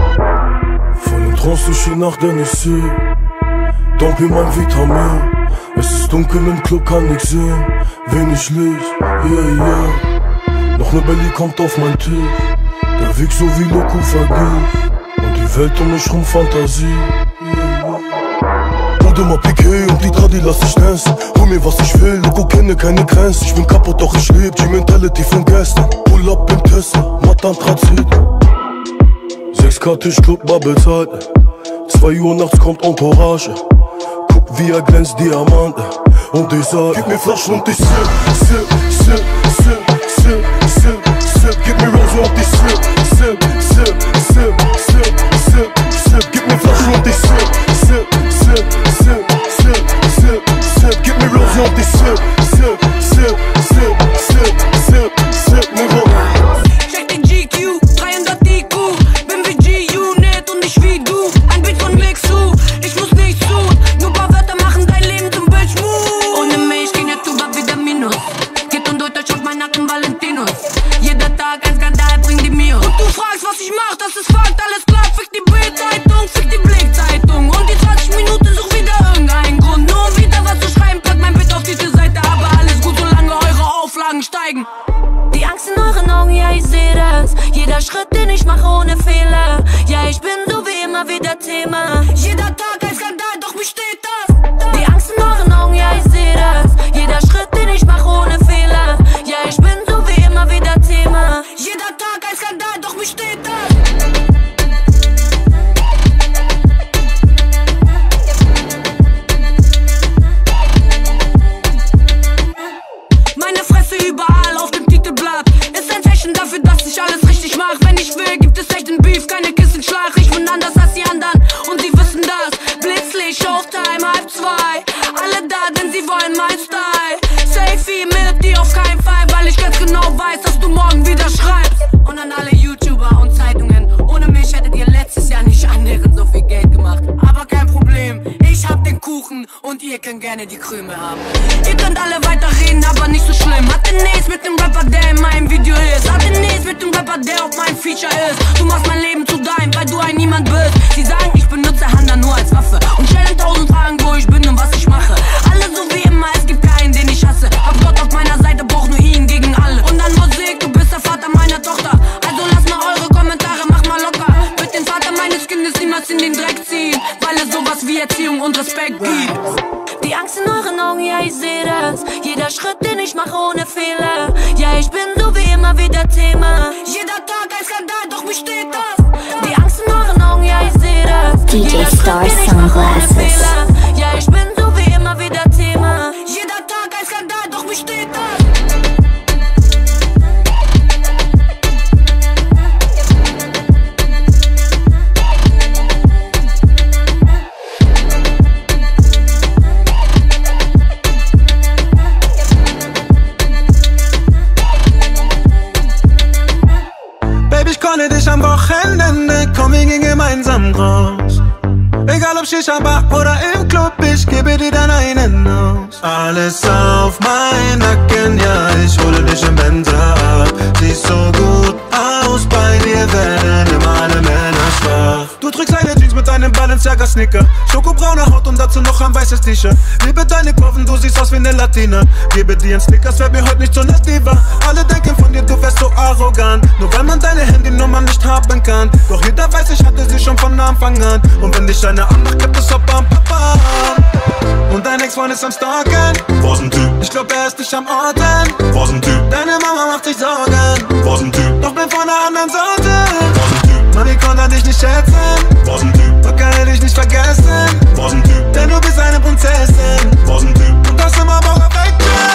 S4: Voll in Trance durch die Nacht, denn ich sip. Dump in mein Vitamin. Es ist dunkel im Club, kann nix sehen. Wenig Licht, yeah, yeah. Noch ne Belly kommt auf mein Tisch. Der Weg so wie Loco vergeht. Und die Welt um mich rum Fantasie, yeah, yeah. Wurde mal Piqué und die Tradi lass ich dancen. Hol mir was ich will, Loco kenne keine Grenzen. Ich bin kaputt, doch ich leb, die Mentality von gestern. Pull up im Tesla, Matan Transit. sechs K Tischclub, bar bezahlt. zwei Uhr nachts kommt Entourage. Guck wie er glänzt, Diamant. Und ich sag, gib mir Flaschen und ich sip, sip, sip, sip, sip, sip, sip. Gib mir Rose und ich sip, sip, sip, sip, sip, sip.
S20: ich Showtime, halb zwei. Alle da, denn sie wollen mein Style. Selfie mit dir auf keinen Fall, weil ich ganz genau weiß, dass du morgen wieder schreibst. Und an alle YouTuber und Zeitungen, ohne mich hättet ihr letztes Jahr nicht annähernd so viel Geld gemacht. Aber kein Problem, ich hab den Kuchen und ihr könnt gerne die Krümel haben. Ihr könnt alle weiterreden, aber nicht so schlimm. Hatte nichts mit dem Rapper, der in meinem Video ist. Hatte nichts mit dem Rapper, der auf meinem Feature ist. Du machst mein Leben zu deinem, weil du ein Niemand bist. Sie sagen, ich benutze Handa nur als Waffe und stellen tausend Fragen, wo ich bin und was ich mache. Alle so wie immer, es gibt keinen, den ich hasse. Hab Gott auf meiner Seite, brauch nur ihn gegen alle. Und dann Musik, du bist der Vater meiner Tochter. Also lasst mal eure Kommentare, mach mal locker. Wird den Vater meines Kindes niemals in den Dreck ziehen, weil es sowas wie Erziehung und Respekt gibt. Die Angst in euren Augen, ja ich seh das. Jeder Schritt, den ich mache ohne Fehler. Ja ich bin so wie immer wieder Thema. Jeder Tag ein Skandal, doch mich steht das. Die Angst in euren Augen, ja ich seh das.
S1: D J Star Sunglasses.
S20: Ja ich bin so wie immer wieder Thema. Jeder Tag ein Skandal, doch mich steht das.
S21: Dich am Wochenende, komm, wir gehen gemeinsam raus. Egal ob Shisha-Bar oder im Club, ich gebe dir dann einen aus. Alles auf mein Nacken, ja, ich hole dich im Benzer ab. Siehst so gut aus, bei dir werden immer alle Männer schwach. Du trägst eine Jeans mit einem Balenciaga-Sneaker, schokobraune Haut und dazu noch ein weißes T-Shirt. Liebe deine Kurven, du siehst aus wie eine Latina. Gebe dir ein Snickers, werd mir heute nicht so nett, Diva. Alle denken von dir, du wärst so arrogant, nur weil man deine Handynummer nicht haben kann. Doch jeder weiß, ich hatte sie schon von Anfang an. Und wenn dich eine anmacht, gibt es ab am Papa. Und dein Ex-Freund ist am Stalken. Was ein Typ. Ich glaub, er ist nicht am Orten. Was ein Typ. Deine Mama macht sich Sorgen. Was ein Typ. Doch bin von der anderen Sorte. Was ein Typ. Mami konnte dich nicht schätzen. Was ein Typ. Doch kann er dich nicht vergessen. Was ein Typ. Denn du bist eine Prinzessin. Was ein Typ. Und das immer Bauch weg.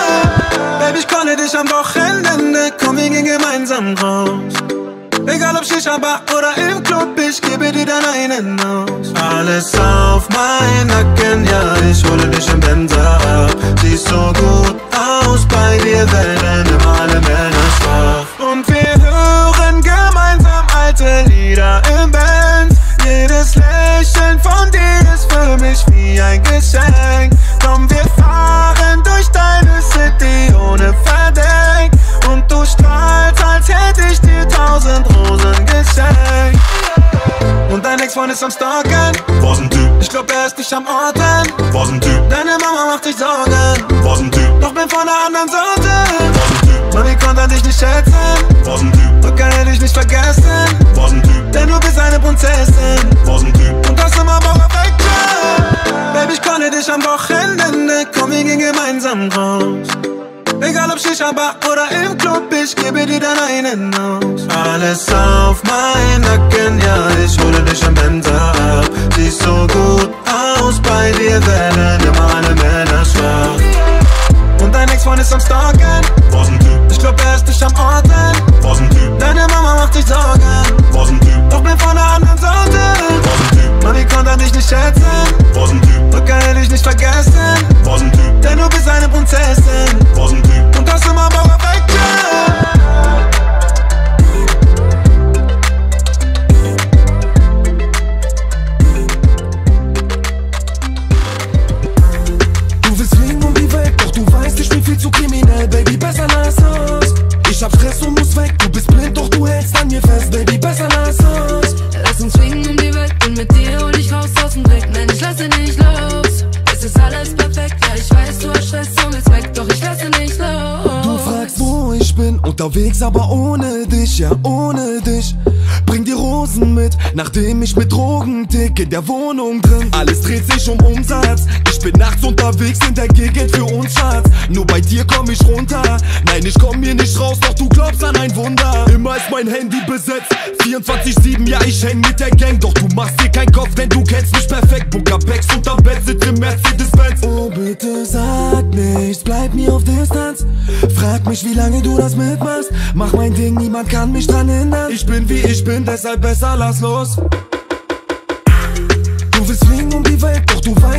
S21: Baby, ich konnte dich am Wochenende. Komm, wir gehen gemeinsam raus. Egal ob Shisha-Bar oder im Club, ich gebe dir dann einen aus. Alles auf mein Nacken, ja, ich hole dich im Benzer ab. Siehst so gut aus, bei dir werden immer alle Männer schwach. Und wir hören gemeinsam alte Lieder im Benz. Jedes Lächeln von dir ist für mich wie ein Geschenk. Komm, wir fahren durch deine City ohne Verdeck. Und du strahlst, als hätte ich dir tausend Rosen geschenkt. Und dein Ex-Freund ist am Stalken. Was ein Typ. Ich glaub, er ist nicht am Orten. Was ein Typ. Deine Mama macht sich Sorgen. Was ein Typ. Doch bin von der anderen Sorte. Was ein Typ. Mami konnte dich nicht schätzen. Was ein Typ. Doch kann er dich nicht vergessen. Was ein Typ. Denn du bist eine Prinzessin. Was ein Typ. Und das immer Bauch weg. Baby, ich konnte dich am Wochenende. Komm, wir gehen gemeinsam raus. Egal ob Shisha-Bar oder im Club, ich gebe dir dann einen aus. Alles auf mein Nacken, ja, ich hole dich im Benzer ab. Siehst so gut aus, bei dir werden immer alle Männer schwach. Und dein Ex-Freund ist am Stalken. Was ein Typ. Ich glaub, er ist nicht am Orten. Was ein Typ. Deine Mama macht sich Sorgen. Was ein Typ. Doch bin von der anderen Sorte. Was ein Typ. Mami konnte dich nicht schätzen. Was ein Typ. Doch kann er dich nicht vergessen. Was ein Typ. Denn du bist eine Prinzessin. Was ein Typ. Und das immer Bauch weg.
S22: Du willst fliegen um die Welt, doch du weißt, ich bin viel zu kriminell, Baby, besser lass uns. Ich hab Stress und muss weg, du bist blind, doch du hältst an mir fest, Baby, besser lass uns.
S23: Lass uns fliegen um die Welt und mit dir hol ich raus aus dem Dreck. Nein, ich lasse nicht los, es ist alles perfekt. Ja, ich weiß, du hast Stress und willst weg, doch ich lasse nicht los.
S22: Du fragst, wo ich bin, unterwegs, aber ohne dich, ja, ohne dich. Bring die Rosen mit, nachdem ich mit Drogen tick in der Wohnung drin. Alles dreht sich um Umsatz, ich bin nachts unterwegs in der Gegend für uns, Schatz. Nur bei dir komm ich runter, nein, ich komm hier nicht raus, doch du glaubst an ein Wunder. Immer ist mein Handy besetzt, vierundzwanzig sieben, ja, ich häng mit der Gang. Doch du machst dir keinen Kopf, denn du kennst mich perfekt. Bunker Bags unterm Bett, sitzt im Mercedes-Benz. Oh, bitte sag nichts, bleib mir auf Distanz. Frag mich, wie lange du das mitmachst. Mach mein Ding, niemand kann mich dran hindern. Ich bin wie ich bin, deshalb besser lass los. Du willst fliegen um die Welt, doch du weißt,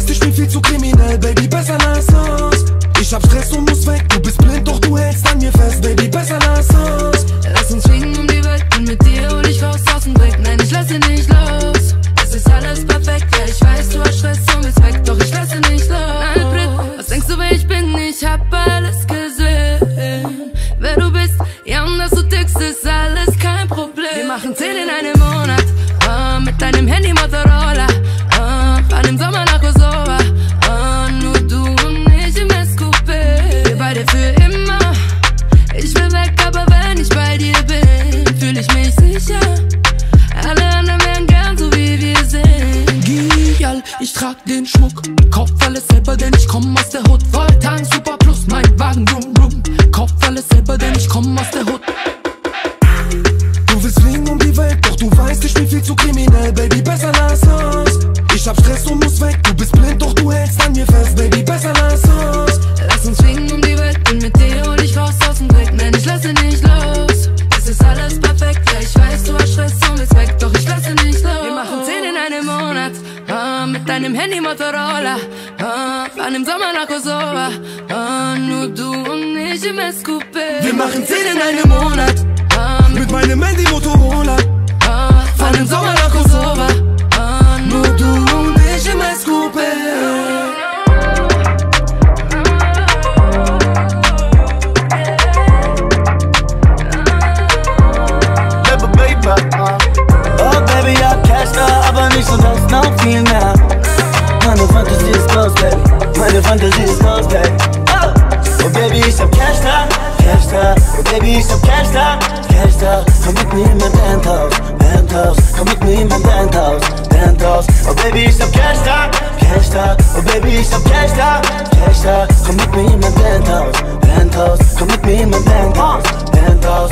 S22: hab Stress und muss weg, du bist blind, doch du hältst an mir fest. Baby, besser lass uns.
S23: Lass uns fliegen um die Welt und mit dir hol ich raus aus dem Dreck. Nein, ich lasse nicht los. Es ist alles perfekt, ja ich weiß, du hast Stress und willst weg, doch ich lasse nicht los. Nein, Brit, was denkst du, wer ich bin? Ich hab alles gesehen. Wer du bist, ja und dass du tickst, ist alles kein Problem. Wir machen zehn in einem Monat, ah, mit deinem Handy Motorola, ah, fahren im Sommer nach Kosovo, ah, nur du und ich im S Q P. Wir beide für immer. Ich will weg, aber wenn ich bei dir bin, fühl ich mich sicher. Alle anderen wären gern so wie wir sind.
S2: Gial, ich trag den Schmuck, kauf alles selber, denn ich komm aus der Hut. Volltank, Super Plus, mein Wagen, brumm, brumm. Kauf alles selber, denn ich komm aus der Hut.
S22: Du willst fliegen um die Welt, doch du weißt, ich bin viel zu kriminell. Baby, besser lass uns. Ich hab Stress und muss weg, du bist blind, doch du hältst an mir fest. Baby, besser lass uns.
S23: Lass uns fliegen um die Welt und mit dir hol ich raus aus dem Dreck. Nein, ich lasse nicht los. Es ist alles perfekt, ja ich weiß, du hast Stress und willst weg, doch ich lasse nicht los. Wir machen zehn in einem Monat, ah, mit deinem Handy Motorola, ah, fahren im Sommer nach Kosovo, ah, nur du und ich im S Q P.
S22: Wir machen zehn in einem Monat, ah, mit meinem Handy Motorola,
S23: ah, fahren im Sommer nach Kosovo, ah, nur du und ich im S Q P.
S18: Oh Baby, ich hab Cash da, aber nicht so das, noch viel mehr. Meine Fantasie ist groß, Baby, meine Fantasie ist groß, Baby. Oh, oh Baby, ich hab Cash da, Cash da. Oh Baby, ich hab Cash da, Cash da. Komm mit mir in mein Penthouse, Penthouse. Komm mit mir in mein Penthouse, Penthouse. Oh Baby, ich hab Cash da, Cash da. Oh Baby, ich hab Cash da, Cash da. Komm mit mir in mein Penthouse, Penthouse. Komm mit mir in mein Penthouse, Penthouse.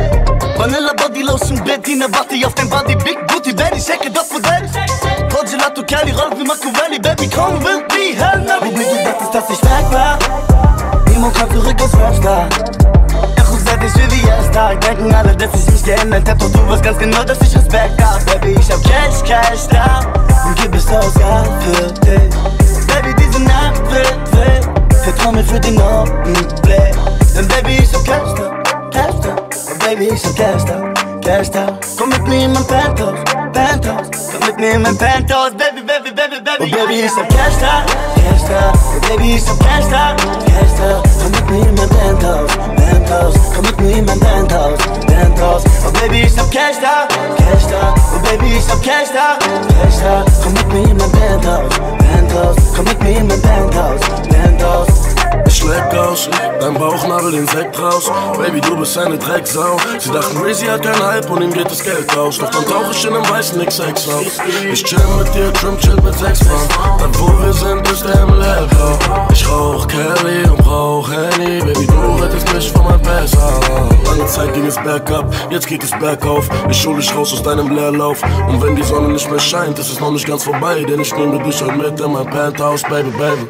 S18: Vanilla Body Lotion, Bettina, warte auf dein Body, Big Booty, Baby, shake it up for that. Cold Gelato, Kelly, rollt wie Machiavelli, Baby, komm, will be hell, na wie du dachtest, dass ich weg war. Niemand kommt zurück aus Rockstar. Echo seit ich will wie erster. Denken alle, dass ich mich geändert hab, doch du weißt ganz genau, dass ich Respekt hab. Baby, ich hab Cash, Cash da und gib es aus, ja, für dich. Baby, diese Nacht wird wild, vertrau mir für den Augenblick. Denn Baby, ich hab Cash da, Cash da. Baby, ich hab Cash da, Cash da. Komm mit mir in mein Penthouse, Penthouse. Komm mit mir in mein Penthouse, Baby, Baby, Baby, Baby. Oh Baby, ich hab Cash da, Cash da. Oh Baby, ich hab Cash da, Cash da. Komm mit mir in mein Penthouse, Penthouse. Komm mit mir in mein Penthouse, Penthouse. Oh Baby, ich hab Cash da, Cash da. Oh Baby, ich hab Cash da, Cash da. Komm mit mir in mein Penthouse, Penthouse. Komm mit mir in mein Penthouse, Penthouse.
S13: Ich leck aus, dein Bauchnabel den Sekt raus. Baby, du bist eine Drecksau. Sie dachten, Rizzy hat keinen Hype und ihm geht das Geld aus. Doch dann tauch ich in einem weißen X X auf. Ich chill mit dir, Trim chill mit sechs Frauen. Dann wo wir sind, ist der Himmel hellblau. Ich rauch Kelly und rauch Henny. Baby, du rettest mich von meinem Besser. Lange Zeit ging es bergab, jetzt geht es bergauf. Ich hol dich raus aus deinem Leerlauf. Und wenn die Sonne nicht mehr scheint, ist es noch nicht ganz vorbei. Denn ich nehme dich heute mit in mein Penthouse, Baby, Baby.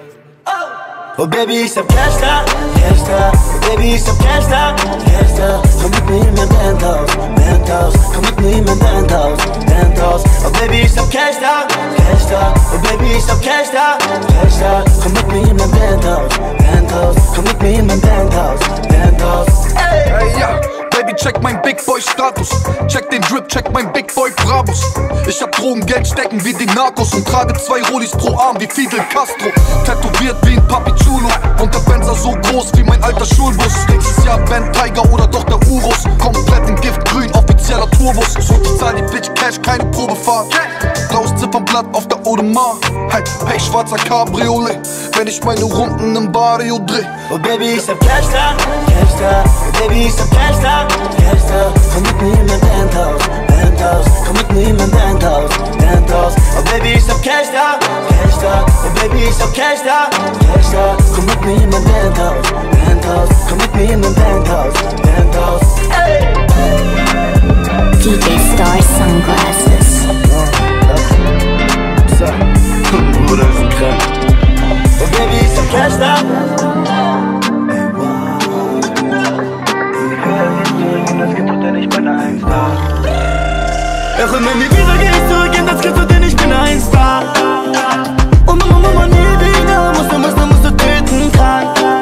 S18: Oh Baby, ich hab Cash da, Cash da. Oh Baby, ich hab Cash da, Cash da. Komm mit mir in mein Penthouse, Penthouse. Komm mit mir in mein Penthouse, Penthouse. Oh Baby, ich hab Cash da, Cash da. Oh Baby, ich hab Cash da, Cash da. Komm mit mir in mein Penthouse, Penthouse. Komm mit mir in mein Penthouse, Penthouse. Hey,
S5: hey ja. Baby, check mein Big Boy Status. Check den Drip, check mein Big Boy Brabus. Ich hab Drogengeld stecken wie die Narcos und trage zwei Rollis pro Arm wie Fidel Castro. Tätowiert wie ein Papi Chulo und der Benzer so groß wie mein alter Schulbus. Nächstes Jahr Ben Tiger oder doch der Urus. Komplett in Giftgrün, offizieller Tourbus. So ich zahl die Bitch Cash, keine Probefahrt. Blaues Ziffernblatt auf der Audemars. Hey, hey, schwarzer Cabriolet, wenn ich meine Runden im Barrio dreh.
S18: Oh Baby, ich hab Cash da, Cash da. Oh Baby, ich hab Cash da, Cash da. Komm mit mir in mein Penthouse, Penthouse. Komm mit mir in mein Penthouse, Penthouse. Oh Baby, ich hab Cash da, Cash da. Oh Baby, ich hab Cash da, Cash da. Komm mit mir in mein Penthouse, Penthouse. Komm mit mir in mein Penthouse, Penthouse. Hey!
S1: D J Star Sunglasses.
S18: Bruder, ist ein Krank. Oh Baby, ich hab Cash da. Das gibt du denn, ich bin ein Star. Ach, und wenn die wieder gehst, zurück in das Kind, denn ich bin ein Star. Und Mama, Mama, nie wieder, musst du, musst du, musst du töten, krank.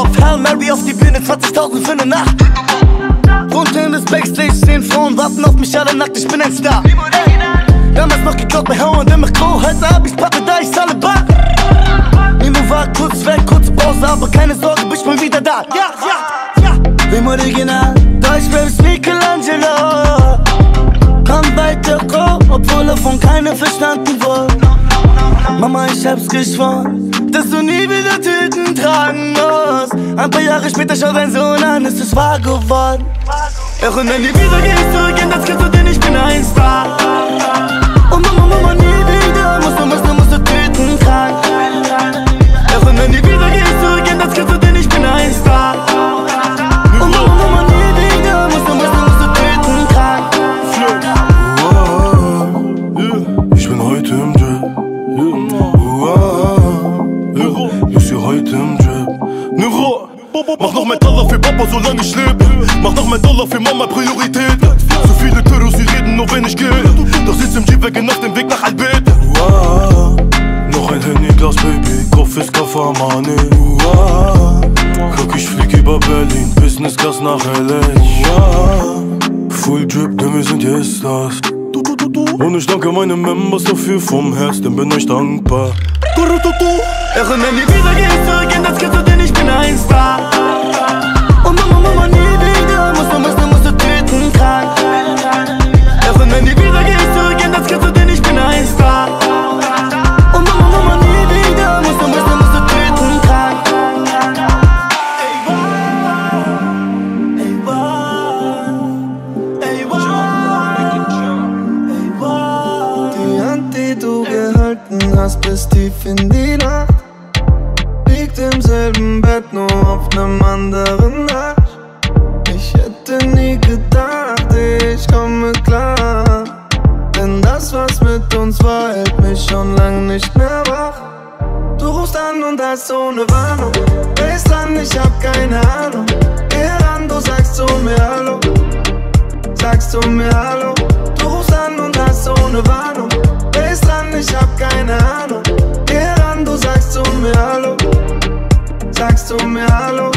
S8: auf Hail Mary auf die Bühne, zwanzigtausend für ne Nacht. Runter in das Backstage, zehn Frauen warten auf mich alle nackt, ich bin ein Star. Damals noch geklaut bei Hau und im Mikro, heute hab ich's Pappe, da ich zahle bar. Nemo war kurz weg, kurze Pause, aber keine Sorge, bin ich mal wieder da. Ja, ja, ja. Wem original, Deutschrap ist Michelangelo. Komm weiter, komm, obwohl davon keiner verstanden wurde. Mama, ich hab's geschworen, dass du nie wieder Tüten tragen musst. Ein paar Jahre später schau dein Sohn an, es ist wahr geworden. Doch und wenn die wieder gehst zurück in das Kind, denn ich bin ein Star. Und Mama, Mama, nie wieder musst du, musst du, musst du Tüten tragen. Doch und wenn die wieder gehst zurück in das Kind, denn ich bin ein Star. Und Mama, Mama, nie wieder musst du, musst du, musst du Tüten tragen.
S12: Ich bin heute im Jet. Ich bin heute im Jet. Nero, mach noch mein Dollar für Papa, solange ich lebe. Mach noch mein Dollar für Mama, Priorität. So viele Terrors, sie reden nur wenn ich gehe. Doch sitzt im Jeep weg auf dem Weg nach Albet. Noch ein Handyglas, Baby, Kopf ist Kafamane. Guck, ich flieg über Berlin, Business Class nach L A. Full Drip, denn wir sind jetzt Stars. Und ich danke meinen Members dafür vom Herz, denn bin euch dankbar.
S8: Doch und wenn die wieder gehst zurück in das Kind, denn ich bin ein Star. Und Mama, Mama, nie wieder musst du, musst du, musst du Tüten tragen. Doch und wenn die wieder gehst zurück in das Kind, denn ich bin ein Star. Und Mama, Mama, nie wieder musst du, musst du, musst du Tüten tragen.
S6: Die Hand, die du gehalten hast bis tief in die Nacht, liegt im selben Bett, nur auf nem anderen Arsch. Ich hätte nie gedacht, ich komme klar. Denn das, was mit uns war, hält mich schon lang nicht mehr wach. Du rufst an und hast ohne Warnung. Bassline, ich hab keine Ahnung. Geh ran, du sagst zu mir Hallo. Sagst zu mir Hallo. Du rufst an und hast ohne Warnung. Bassline, ich hab keine Ahnung. Geh ran, du sagst zu mir Hallo. Sagst du mir Hallo?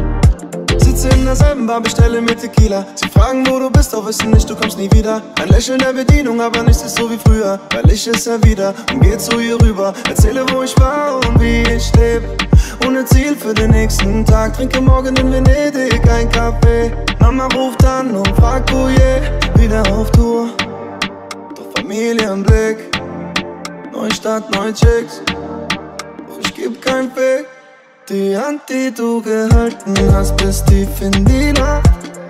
S6: Sitze in derselben Bar, bestelle mir Tequila. Sie fragen, wo du bist, doch wissen nicht, du kommst nie wieder. Ein Lächeln der Bedienung, aber nichts ist so wie früher. Weil ich es erwider und geh zu ihr rüber. Erzähle, wo ich war und wie ich lebe. Ohne Ziel für den nächsten Tag. Trinke morgen in Venedig ein Kaffee. Mama ruft an und fragt, wo je. Wieder auf Tour, doch Familienblick. Neustadt, neu Chicks, doch ich geb kein Fick. Die Hand, die du gehalten hast bis tief in die Nacht,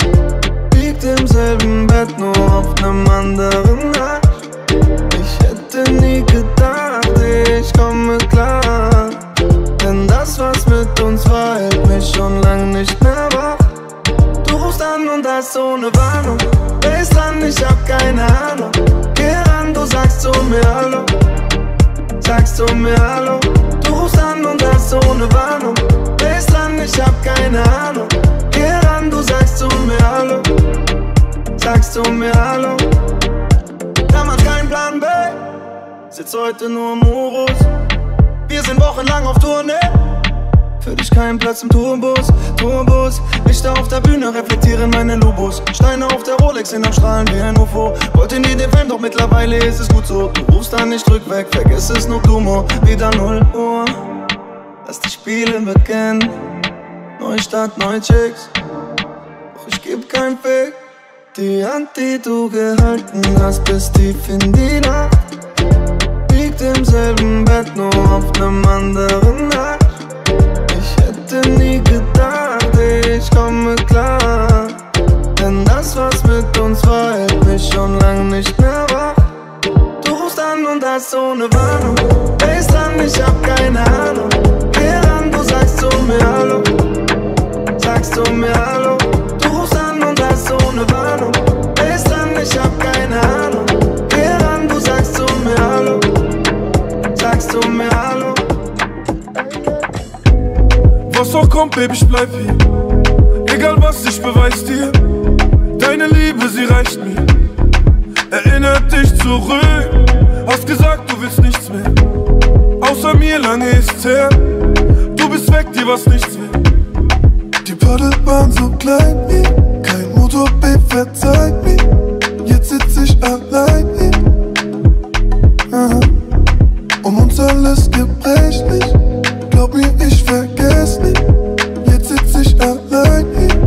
S6: liegt im selben Bett, nur auf nem anderen Arsch. Ich hätte nie gedacht, ich komme klar. Denn das, was mit uns war, hält mich schon lang nicht mehr wach. Du rufst an und hast ohne Warnung. Bassline, ich hab keine Ahnung. Geh ran, du sagst zu mir Hallo. Sagst zu mir Hallo. Du rufst an und hast ohne Warnung. Bassline, ich hab keine Ahnung. Geh ran, du sagst zu mir Hallo. Sagst zu mir Hallo. Damals kein Plan B, sitz heute nur im Urus. Wir sind wochenlang auf Tournee. Für dich kein Platz im Tourbus, Tourbus. Lichter auf der Bühne reflektieren meine Lobos. Steine auf der Rolex sind am Strahlen wie ein U F O. Wollte nie den Fame, doch mittlerweile ist es gut so. Du rufst an, ich drück weg, vergiss es nur Glumo. Wieder null Uhr, lass die Spiele beginnen. Neustadt, neu Chicks, doch ich geb kein Fick. Die Hand, die du gehalten hast bis tief in die Nacht, liegt im selben Bett, nur auf nem anderen Arsch. Ich hätte nie gedacht, ich komme klar. Denn das, was mit uns war, hält mich schon lang nicht mehr wach. Du rufst an und hast ohne Warnung. Bassline, ich hab keine Ahnung. Geh ran, du sagst zu mir Hallo. Sagst zu mir Hallo. Du rufst an und hast ohne Warnung. Bassline, ich hab keine Ahnung. Geh ran, du sagst zu mir Hallo. Sagst du mir Hallo.
S3: Was auch kommt, Baby, ich bleib hier. Egal was, ich beweis dir. Deine Liebe, sie reicht mir. Erinnert dich zurück. Hast gesagt, du willst nichts mehr. Außer mir, lange ist's her. Du bist weg, dir was nichts mehr.
S12: Paddel waren so klein, kein Motorbabe verzeiht mir. Jetzt sitz ich allein hier. Aha. Um uns alles gebrechlich. Glaub mir, ich vergess nicht. Jetzt sitz ich allein hier.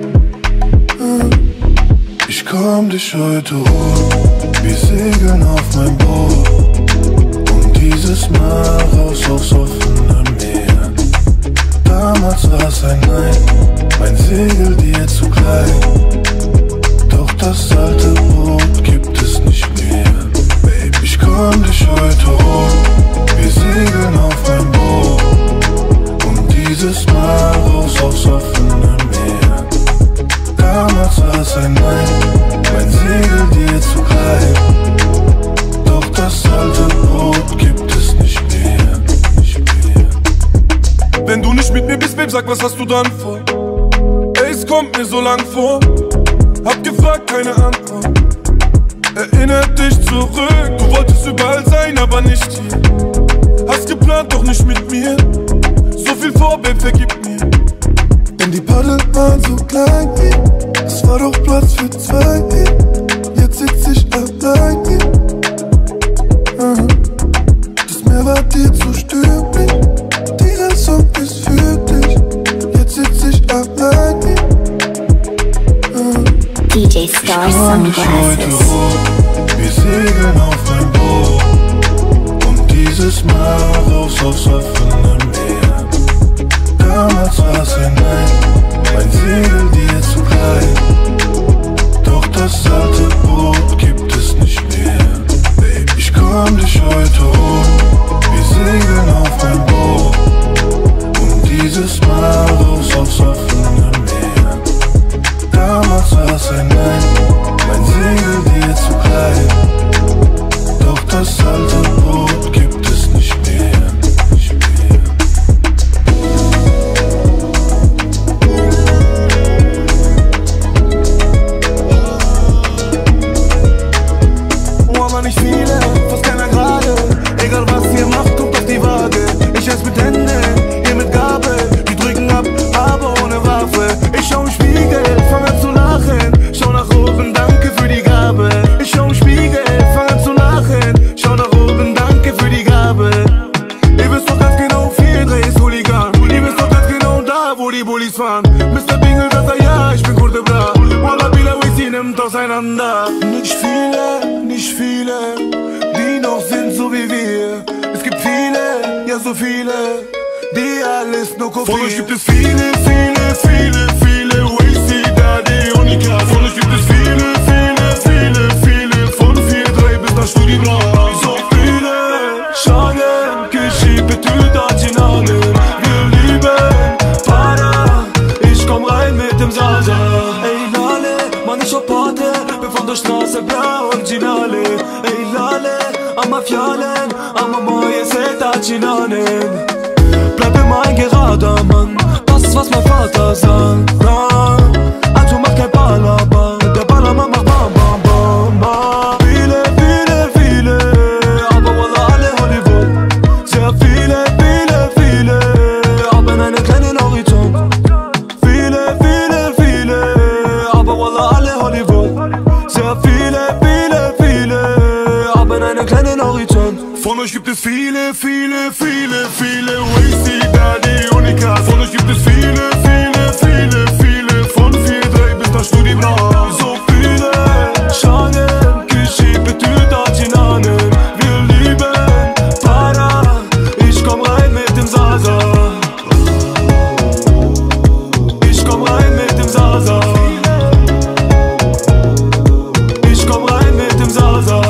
S12: Aha. Ich komm dich heute holen. Wir segeln auf mein Boot. Und dieses Mal raus aufs offene Meer. Damals war's ein Nein, mein Segel dir zu klein. Doch das alte Boot gibt es nicht mehr. Babe, ich komm dich heute holen. Wir segeln auf mein Boot. Und dieses Mal raus aufs offene Meer. Damals war's ein Nein, mein Segel dir zu klein. Doch das alte Boot gibt es nicht mehr, nicht mehr.
S3: Wenn du nicht mit mir bist, Babe, sag, was hast du dann vor? Ey, es kommt mir so lang vor. Hab gefragt, keine Antwort. Erinnert dich zurück. Du wolltest überall sein, aber nicht hier. Hast geplant, doch nicht mit mir. So viel vor, Babe, vergib mir.
S12: Denn die Paddel waren so klein, es war doch Platz für zwei. Jetzt sitz ich allein hier. Aha. Das Meer war dir zu stürmisch. Dieser Song ist für dich. Jetzt sitz ich allein hier. Aha.
S1: D J Star Sunglasses.
S12: Wir segeln auf mein Boot. Und dieses Mal raus aufs offene Meer. Damals war's ein Nein, mein Segel dir zu klein. Doch das alte Boot gibt es nicht mehr. Babe, ich komm dich heute holen. Wir segeln auf mein Boot. Und dieses Mal raus aufs offene Meer. Damals war's ein Nein, mein Segel dir zu klein. Doch das alte Boot gibt es nicht mehr.
S21: Nicht viele, fast keiner gerade. Egal was ihr macht, guckt auf die Waage. Ich ess mit Händen, ihr mit Gabel. Die drücken ab, aber ohne Waffe. Ich schau im Spiegel, fang an zu lachen. Schau nach oben, danke für die Gabe. Ich schau im Spiegel, fang an zu lachen. Schau nach oben, danke für die Gabe. Ihr wisst doch ganz genau, viel Dreh ist Hooligan. Ihr wisst doch ganz genau da, wo die Bullies fahren. Mister Bingle, das er ja, ich bin Kurde Bra. Walla Bila, Wizzy nimmt auseinander. Nicht viele, nicht viele, die noch sind so wie wir. Es gibt viele, ja so viele, die alles nur kopieren. Von euch gibt es viele, viele, viele, viele Wizzy, Daddy, Unica. Von euch gibt es viele, viele, viele, viele, von vier drei bis nach Studi Bra. So viele, Schaden, Geschieht, betüt, Acinanen. Wir lieben Para, ich komm rein mit dem Salsa. Ey Lale, Mann, ich hab Pate, bin von der Straße blau, Originale. Ey Lale, am Fialen, am Moje seht Acinanen. Bleib immer ein gerader Mann, das ist was mein Vater sagt. Na, also mach kein Ballermann, der Ballermann macht Bam Bam Bam Bam. Viele, viele, viele, aber wallah alle Hollywood. Sehr viele, viele, viele, aber in einem kleinen Horizont. Viele, viele, viele, aber wallah alle Hollywood. Sehr viele, viele, viele, aber in einem kleinen Horizont. Von euch gibt es viele, viele, viele, viele Wizzy, Daddy, Unica. Von euch gibt es viele, viele, viele, viele, von vier drei bis nach Studi Bra. So viele, Schaden, Geschieht, betüt, Acinanen. Wir lieben Para, ich komm rein mit dem Salsa. Ich komm rein mit dem Salsa. Ich komm rein mit dem Salsa.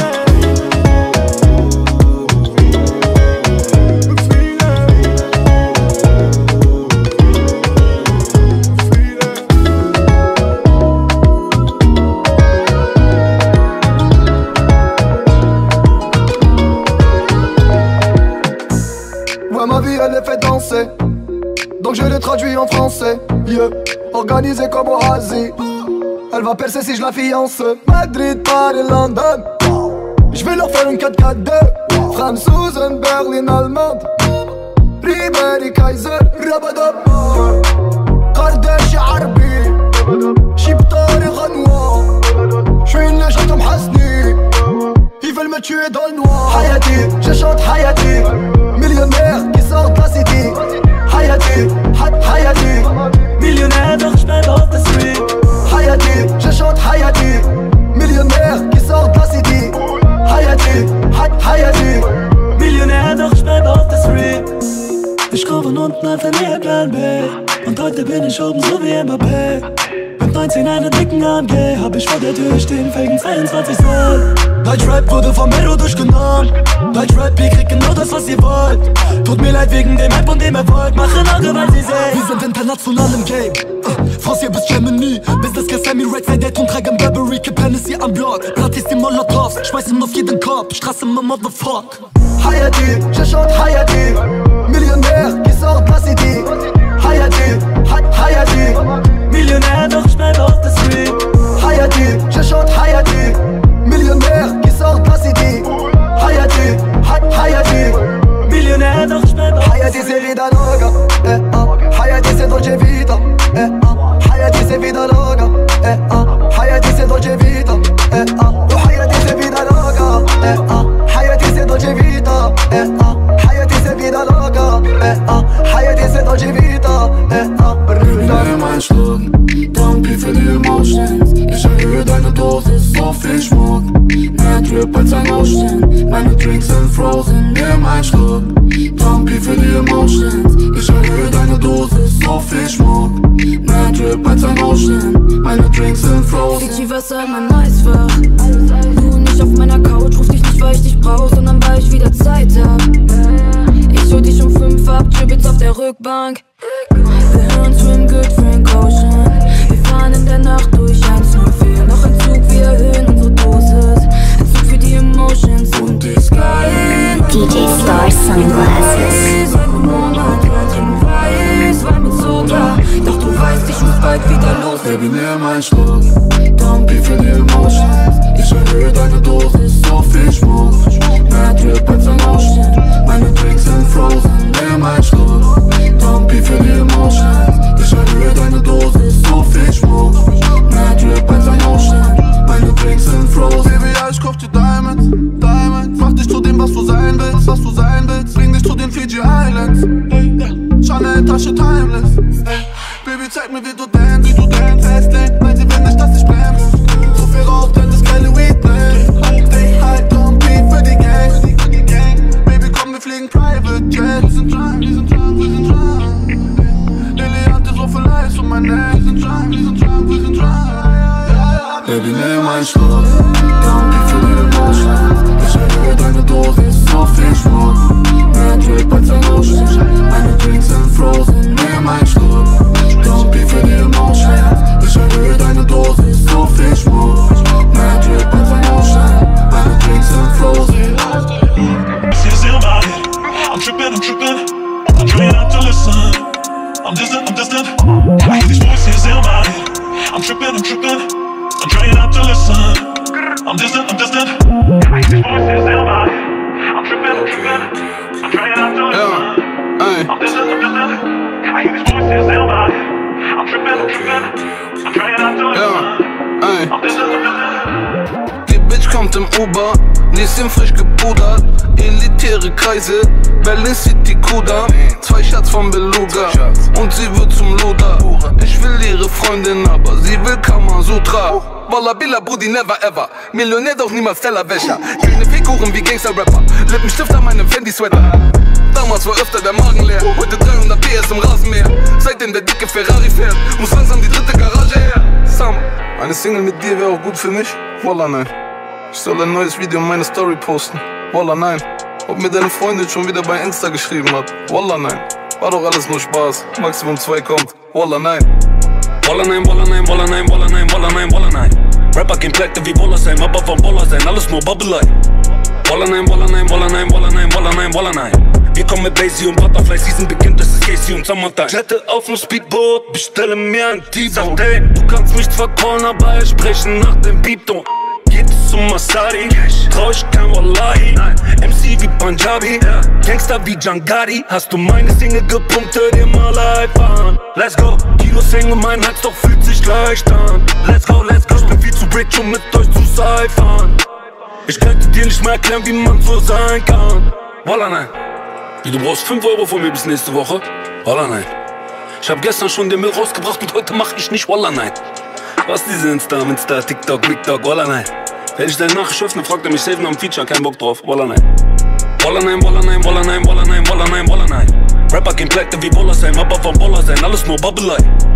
S7: Ma vie elle les fait danser, donc je les traduis en français. Yeah. Organisé comme au Asie, elle va percer si je la fiance. Madrid, Paris, London, je vais leur faire une quatre quatre deux. Franzosen, Berlin, Allemande, Ribéry, Kaiser, Rabadab, Gardel,
S8: Shooten so wie Mbappé. Mit neunzehn einer dicken A M G, hab ich vor der Tür stehen, fegen zweiundzwanzig Soll. Deutschrap wurde vom Mero durchgenommen. Deutschrap, ihr kriegt genau das, was ihr wollt. Tut mir leid wegen dem Hype und dem Erfolg, machen Auge, weil sie sehen. Wir sind international im Game, uh, Francia bis Germany. Business Class Sammy Rex, ein Date und tragen Burberry. Kipp Hennessy am Block, Platis die Molotovs, schmeißen auf jeden Kopf, Straße mit Motherfuck. Hayati, Shashot Hayati, Millionär, qui sort de la city. Hayati, Hayati, Millionär, doch ich bleib auf der Street. Hayati, Shashot Hayati, Millionär, qui sort de la city. Hayati, Hayati, Millionär, doch ich bleib auf der Street. Hayati, c'est vida loca, eh, ah. Hayati, c'est dolce vita, eh, ah. Hayati, c'est vida loca, eh, ah. Hayati, c'est dolce vita, eh, ah. Oh, Hayati, c'est vida loca, eh, ah. Hayati, c'est dolce vita, eh, ah. Hayati, c'est vida loca, eh, ah. Hayati, c'est dolce vita, eh, ah.
S9: Nimm einen Schluck, danke für die Emotions. Ich erhöhe deine Dosis, so viel Schmuck. Mehr Drip als ein Ocean, meine Drinks sind frozen. Nimm einen Schluck, danke für die Emotions. Ich erhöhe deine Dosis, so viel Schmuck. Mehr Drip als ein Ocean, meine Drinks sind frozen.
S23: Fiji Wasser in mein Eisfach. Du nicht auf meiner Couch, ruf dich nicht, weil ich dich brauch, sondern weil ich wieder Zeit hab. Ich hol dich um fünf ab, Tribits auf der Rückbank. Wir hören Swim Good Frank Ocean. Wir fahren in der Nacht durch eins null vier. Noch ein Zug, wir erhöhen unsere Dosis. Ein Zug für die Emotions und die Sky.
S1: D J Star Sunglasses.
S23: War mir so klar, doch du weißt, ich muss bald wieder los.
S9: Baby, nimm einen Schluck, danke für die Emotions. Ich erhöhe deine Dosis, so viel Schmuck. Mehr Drip als ein Ocean, meine Drinks sind frozen. Nimm einen Schluck, danke für die Emotions. Ich erhöhe deine Dosis, so viel Schmuck. Mehr Drip als ein Ocean, meine Drinks sind frozen. Baby, ja, ich kauf dir Diamonds, Diamonds. Mach dich zu dem, was du sein willst, was du sein willst. Bring dich zu den Fiji Islands. Chanel Tasche timeless. Baby, zeig mir, wie du dance, wie du dance. Fastlane, meint sie will nicht, dass ich bremse. So viel Rauch, denn das geile Weed blendet. Stay high, don't be für die Gang. Baby, komm, wir fliegen Private Jet. Wir sind dran, wir sind dran, wir sind dran. Lily hatte so viel Eis um mein Neck. Wir sind dran, wir sind dran, wir sind dran. Baby, nimm einen Schluck, danke für die Emotions. Ich erhöhe deine Dosis, so viel Schmuck. Mehr Drip als ein Ocean, meine Drinks sind frozen. Nimm einen Schluck, danke für die Emotions. Ich erhöhe deine Dosis, so viel Schmuck. Mehr Drip als ein Ocean, meine Drinks sind frozen.
S11: I'm trippin', I'm trippin', I'm trying not to listen. I'm distant, I'm distant, I hear these voices in my head. I'm trippin', I'm trippin', I'm trying not to listen. I'm distant, I'm distant, I hear these voices in my head. I'm trippin', I'm trippin', I'm trying not to listen. I'm distant, I'm distant, I hear these voices in my head. I'm trippin', I'm trippin', I'm trying not to listen. I'm distant, I'm distant.
S10: Die Bitch kommt im Uber, bisschen frisch gepudert. Elitäre Kreise, Berlin City Kuda. Zwei Shots von Beluga und sie wird zum Luder. Ich will ihre Freundin, aber sie will Kamasutra. Wallah Bila Brudi never ever, Millionär doch niemals Tellerwäscher. Keine Figuren wie Gangster-Rapper, Lippenstift an meinem Fendi-Sweater. Damals war öfter der Magen leer, heute dreihundert P S im Rasenmäher. Seitdem der dicke Ferrari fährt, muss langsam die dritte Garage her. Sam, eine Single mit dir wäre auch gut für mich? Wallah nein. Ich soll ein neues Video in meine Story posten. Wallah nein. Ob mir deine Freundin schon wieder bei Insta geschrieben hat. Wallah nein. War doch alles nur Spaß. Maximum zwei kommt. Wallah nein.
S13: Wallah nein, Wallah nein, Wallah nein, Wallah nein, Wallah nein, Wallah nein. Rapper gehen pleite wie Boller sein, aber vom Boller sein, alles nur Babbelei. Wallah nein, Wallah nein, Wallah nein, Wallah nein, Wallah nein, Wallah nein. Wir kommen mit Basie und Butterfly, Season beginnt, das ist Casey und Summertime. Jette auf dem Speedboat, bestelle mir ein T-Bone. Ey, du kannst mich zwar callen, aber ich spreche nach dem Beatton. Geht es um Masari, trau ich kein Wallahi. M C wie Punjabi, Gangster wie Jangari. Hast du meine Single gepumpt, hör dir mal live an. Let's go, Kilos hängen um mein Hals, doch fühlt sich leicht an. Let's go, let's go, ich bin viel zu rich, um mit euch zu cyphern. Ich könnte dir nicht mehr erklären, wie man so sein kann. Wallah nein. Wie, du brauchst fünf Euro von mir bis nächste Woche? Wallah nein. Ich hab gestern schon den Müll rausgebracht und heute mach ich nicht Wallah nein. Was diese Insta, Insta, TikTok, TikTok, Wallah nein. Wenn ich deine Nachricht öffne, fragt er mich safe nach dem Feature, kein Bock drauf, Wallah nein. Wallah nein, Wallah nein, Wallah nein, Wallah nein, Wallah nein, Wallah nein. Rapper gehen pleite wie Boller sein, aber vom Boller sein, alles nur Babbelei.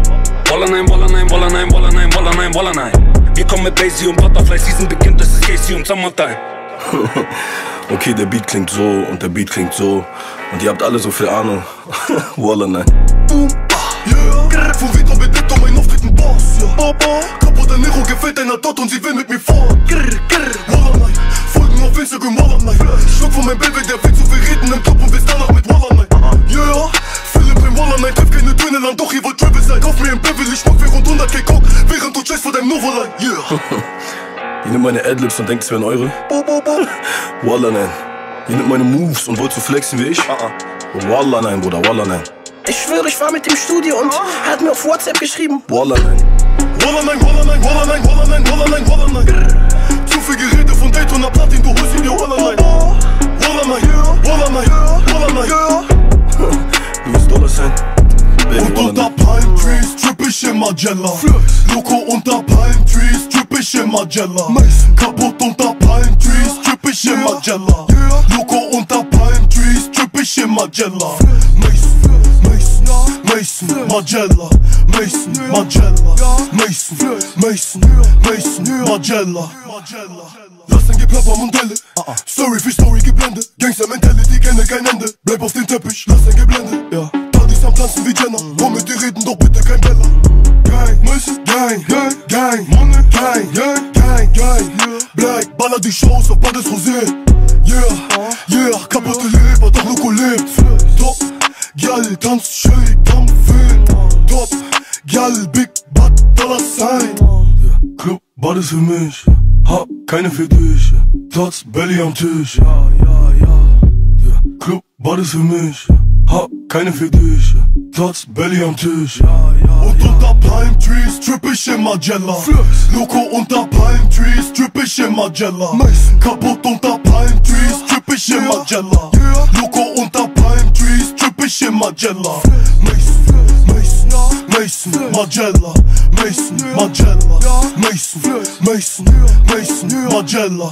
S14: Walla nein, Walla nein, Walla nein, Walla nein, Walla nein, Walla nein. Wir kommen mit Basie und Butterfly Season beginnt, das ist Casey und Summertime.
S4: Okay, der Beat klingt so und der Beat klingt so und ihr habt alle so viel Ahnung. Walla nein.
S12: Boom, yeah. Von Vito Benedetto, mein auftreten Boss, ja. Capo de Nero gefällt deiner Tot und sie will mit mir fort. Walla nein. Folgen auf Instagram, Walla nein. Schluck von meinem Baby, der will zu viel reden im Club und bis danach mit Walla nein. Yeah. Philipp im Walla nein, treff keine Töne lang, doch ihr wollt Travis sein. Kauf mir ein Beverly, ich mach für rund hundert K Coke, während du chest vor deinem Novoline. Yeah.
S4: Ihr nehmt meine Adlibs und denkt, es wären eure? Walla nein. Ihr nehmt meine Moves und wollt so flexen wie ich? Walla nein, Bruder, Walla nein.
S15: Ich schwöre, ich war mit dem Studio und er hat mir auf WhatsApp geschrieben.
S4: Walla nein.
S12: Walla nein, Walla nein, Walla nein, Walla nein, Walla nein, Walla nein. Zu viel Geräte von Daytona Platin, du holst ihn dir Walla nein. Walla nein, Walla nein, Walla nein.
S4: Du willst Dollar sein?
S12: Und unter Palm Trees tripp ich in Magella. Loco unter Palm Trees tripp ich in Magella. Kaputt unter Palm Trees tripp ich in Magella. Loco unter Palm Trees tripp ich in Magella. Mason, Magella, Mason, Magella, Mason, Mason, Mason, Magella. Lass den Geplapper Modelle, Story für Story geblendet. Gangster-Mentality kenne kein Ende. Bleib auf den Teppich, lass den geblendet. Ja, Daddies am Tanzen wie Jenner. Komm mit dir reden, doch bitte kein Beller. Gang, Mason, Gang, Gang, Gang, Money, Gang, Gang, Gang, Gang. Black, baller die Shows auf Bades Rosé. Yeah, yeah, kaputte Leber, doch Loco lebt. Top. Gyal, tanzt schön am Film. Top, Gyal, Big Bad, Dollar Sign. Club, Bad ist für mich, hab keine für dich. Platz, Belly am Tisch. Ja, ja, ja. Club, Bad ist für mich, hab keine für dich. Platz, Belly am Tisch. Ja, ja. Und unter Palm Trees tripp ich in Magella. Loco unter Palm Trees tripp ich in Magella. Kaputt unter Palm Trees tripp ich in Magella. Loco unter Palm Trees tripp ich in Magella. Mason, Mason, Mason, Magella, Mason, Magella, Mason, Mason, Mason, Magella.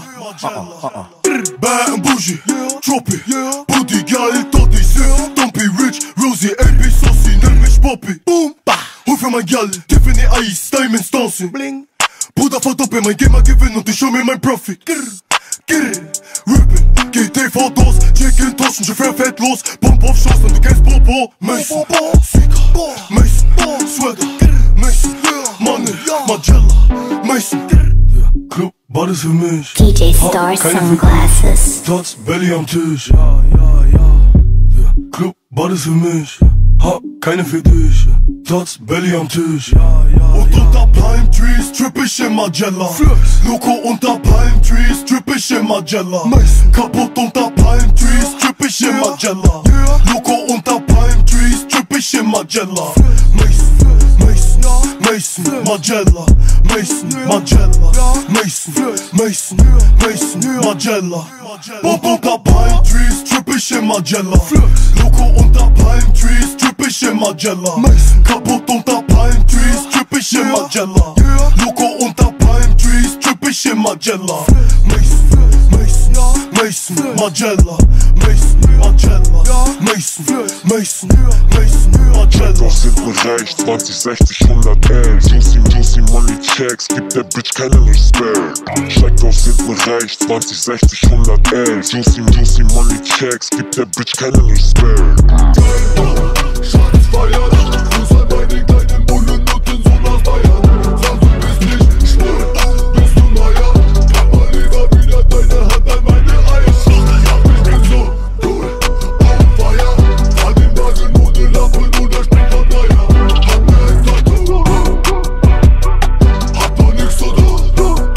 S12: Bad and bougie, Troppy, Booty, Gyal, Toddy, Don't be rich, Rosie, A B Saucy, nenn mich Poppy. Boom, bah, hol für mein Gyal, Tiffany Ice, Diamonds dancing. Bling, Bruder verdoppel mein Gamer gewinn und ich schau mir mein Profit. Grr, grr, Rippin, G T V-Dos, Chicken Taschen, Chauffeur fährt los. Pump auf Schoß und du kennst Popo. Mason, Sika, Mason, Sweater, Mason, Money, Magella, Mason. Club, Bad ist für mich,
S1: D J Star Sunglasses.
S12: Platz, Belly am Tisch. Ja, ja, ja. Club, Bad ist für mich, hab keine für dich. Platz, Belly am Tisch. Ja, ja. Und unter Palm Trees tripp ich in Magella. Loco unter Palm Trees tripp ich in Magella. Kaputt unter Palm Trees tripp ich in Magella. Loco unter Palm Trees tripp ich in Magella. Mason, Mason, Mason, Magella, Mason, Magella, Mason, Mason, Mason, Magella. Und unter Palm Trees tripp ich in Magella. Loco unter Palm Trees tripp ich in Magella. Kaputt unter Palm Trees tripp ich in Magella. Loco unter Palm Trees tripp ich in Magella. Mason, Mason, Mason, Magella, Mason, Magella, Mason, Mason, Mason, Magella.
S16: Doch sind wir reich, zwanzig, sechzig, hundert L. Juicy, Juicy Money Checks, gibt der Bitch keinen Respekt. Steigt auf, sind wir reich, zwanzig, sechzig, hundert L. Juicy, Juicy Money Checks, gibt der Bitch keinen Respekt.
S12: Schatz feiern, Fuß an bei den kleinen Bullen und den Sohn aus Bayern. Sag du bist nicht schwul, bist du neuer. Pack mal lieber wieder deine Hand an meine Eier. Ich bin so cool, auf Feier. Fahr den Wagen ohne Lampen und er springt von Neuer. Hab mir ein Tattoo, hab doch nix zu tun.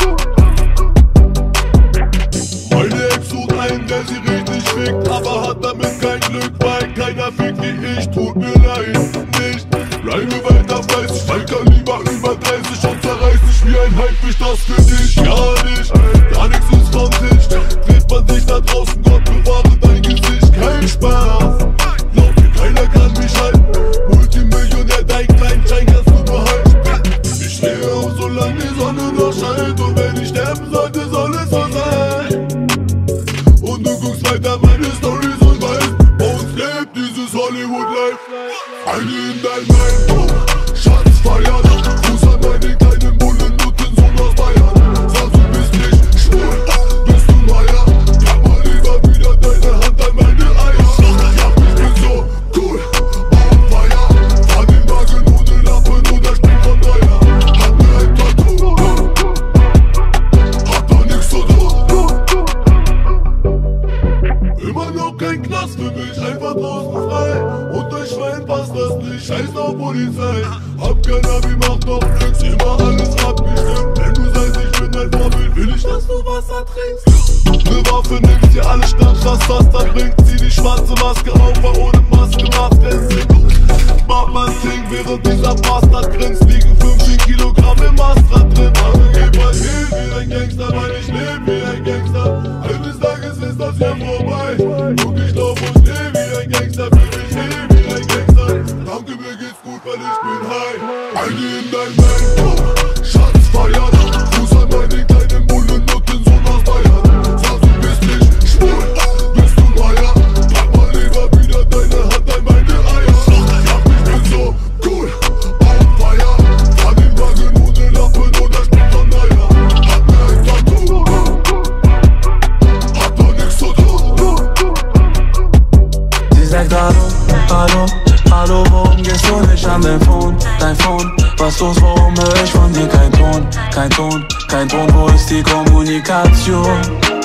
S12: Meine Ex sucht einen, der sie richtig fickt, aber hat damit kein Glück, weil keiner fickt wie ich. Tut mir leid, nicht. Bleibe weiter fleißig, weil Kaliber über dreißig und zerreiß dich wie ein Haifisch, das für dich gar nicht. Gar nichts ist vom Tisch, dreht man sich da draußen, Gott bewahre dein Gesicht. Kein Spaß, glaub mir, keiner kann mich halten. Multimillionär, dein kleinen Schein kannst du behalten. Ich stehe auf, solange die Sonne noch scheint, und wenn ich sterben sollte, soll es so sein. Und du guckst weiter meine Storys und weißt, bei uns lebt dieses Hollywood Life. Eine in dein Mind, Schatz feiern.
S4: kein Abi, macht noch nix, immer alles abgestimmt. Wenn du sagst, ich bin dein Vorbild, will ich, dass du Wasser trinkst. Ne Waffe nix, dir alle Stadt, was das da bringt. Zieh die schwarze Maske auf, weil ohne Maske macht keinen Sinn. Mach man Ding, während dieser Bastard grinst. Liegen fünfzehn Kilogramm im Astra drin. Also geh mal hin wie ein Gangster, weil ich lebe wie ein Gangster. Eines Tages ist das ja vorbei. Guck, ich lauf und steh wie ein Gangster. Fühl mich lebe wie ein Gangster. Danke, mir geht's gut, weil ich bin high. Eine in dein Mann, Schatz feiern. Fuß an meinen kleinen Bullen und den Sohn aus Bayern. Sag, du bist nicht schwul, bist du Meier. Pack mal lieber wieder deine Hand an meine Eier. Ich bin so cool, on fire. Fahr den Wagen ohne Lappen und das Spiel von Neuer. Hat mir ein Tattoo, hat doch nix zu tun.
S13: Sie sagt hallo, hallo, hallo, warum gehst du nicht an dein Phone, dein Phone? Was los, warum höre ich von dir kein Ton, kein Ton, kein Ton, wo ist die Kommunikation?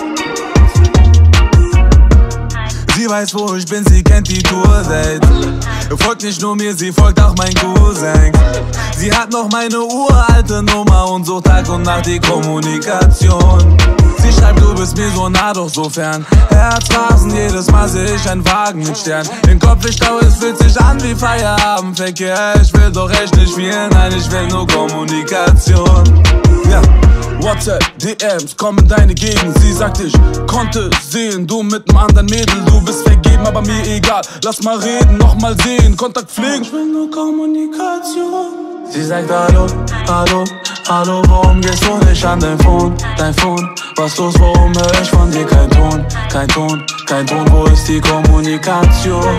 S13: Sie weiß, wo ich bin, sie kennt die Tour selbst. Folgt nicht nur mir, sie folgt auch mein Cousin. Sie hat noch meine uralte Nummer und sucht Tag und Nacht die Kommunikation. Sie schreibt, du bist mir so nah, doch so fern. Herzrasen, jedes Mal seh ich einen Wagen mit Stern. Den Kopf ich stau, es fühlt sich an wie Feierabendverkehr. Ich will doch echt nicht viel, nein, ich will nur Kommunikation. Ja, WhatsApp, D Ms, komm in deine Gegend. Sie sagt, ich konnte sehen, du mit nem anderen Mädel. Du bist vergeben, aber mir egal. Lass mal reden, noch mal sehen, Kontakt pflegen. Ich will nur Kommunikation. Sie sagt hallo, hallo, hallo, warum gehst du nicht an dein Phone, dein Phone? Was los, warum höre ich von dir kein Ton, kein Ton, kein Ton, wo ist die Kommunikation?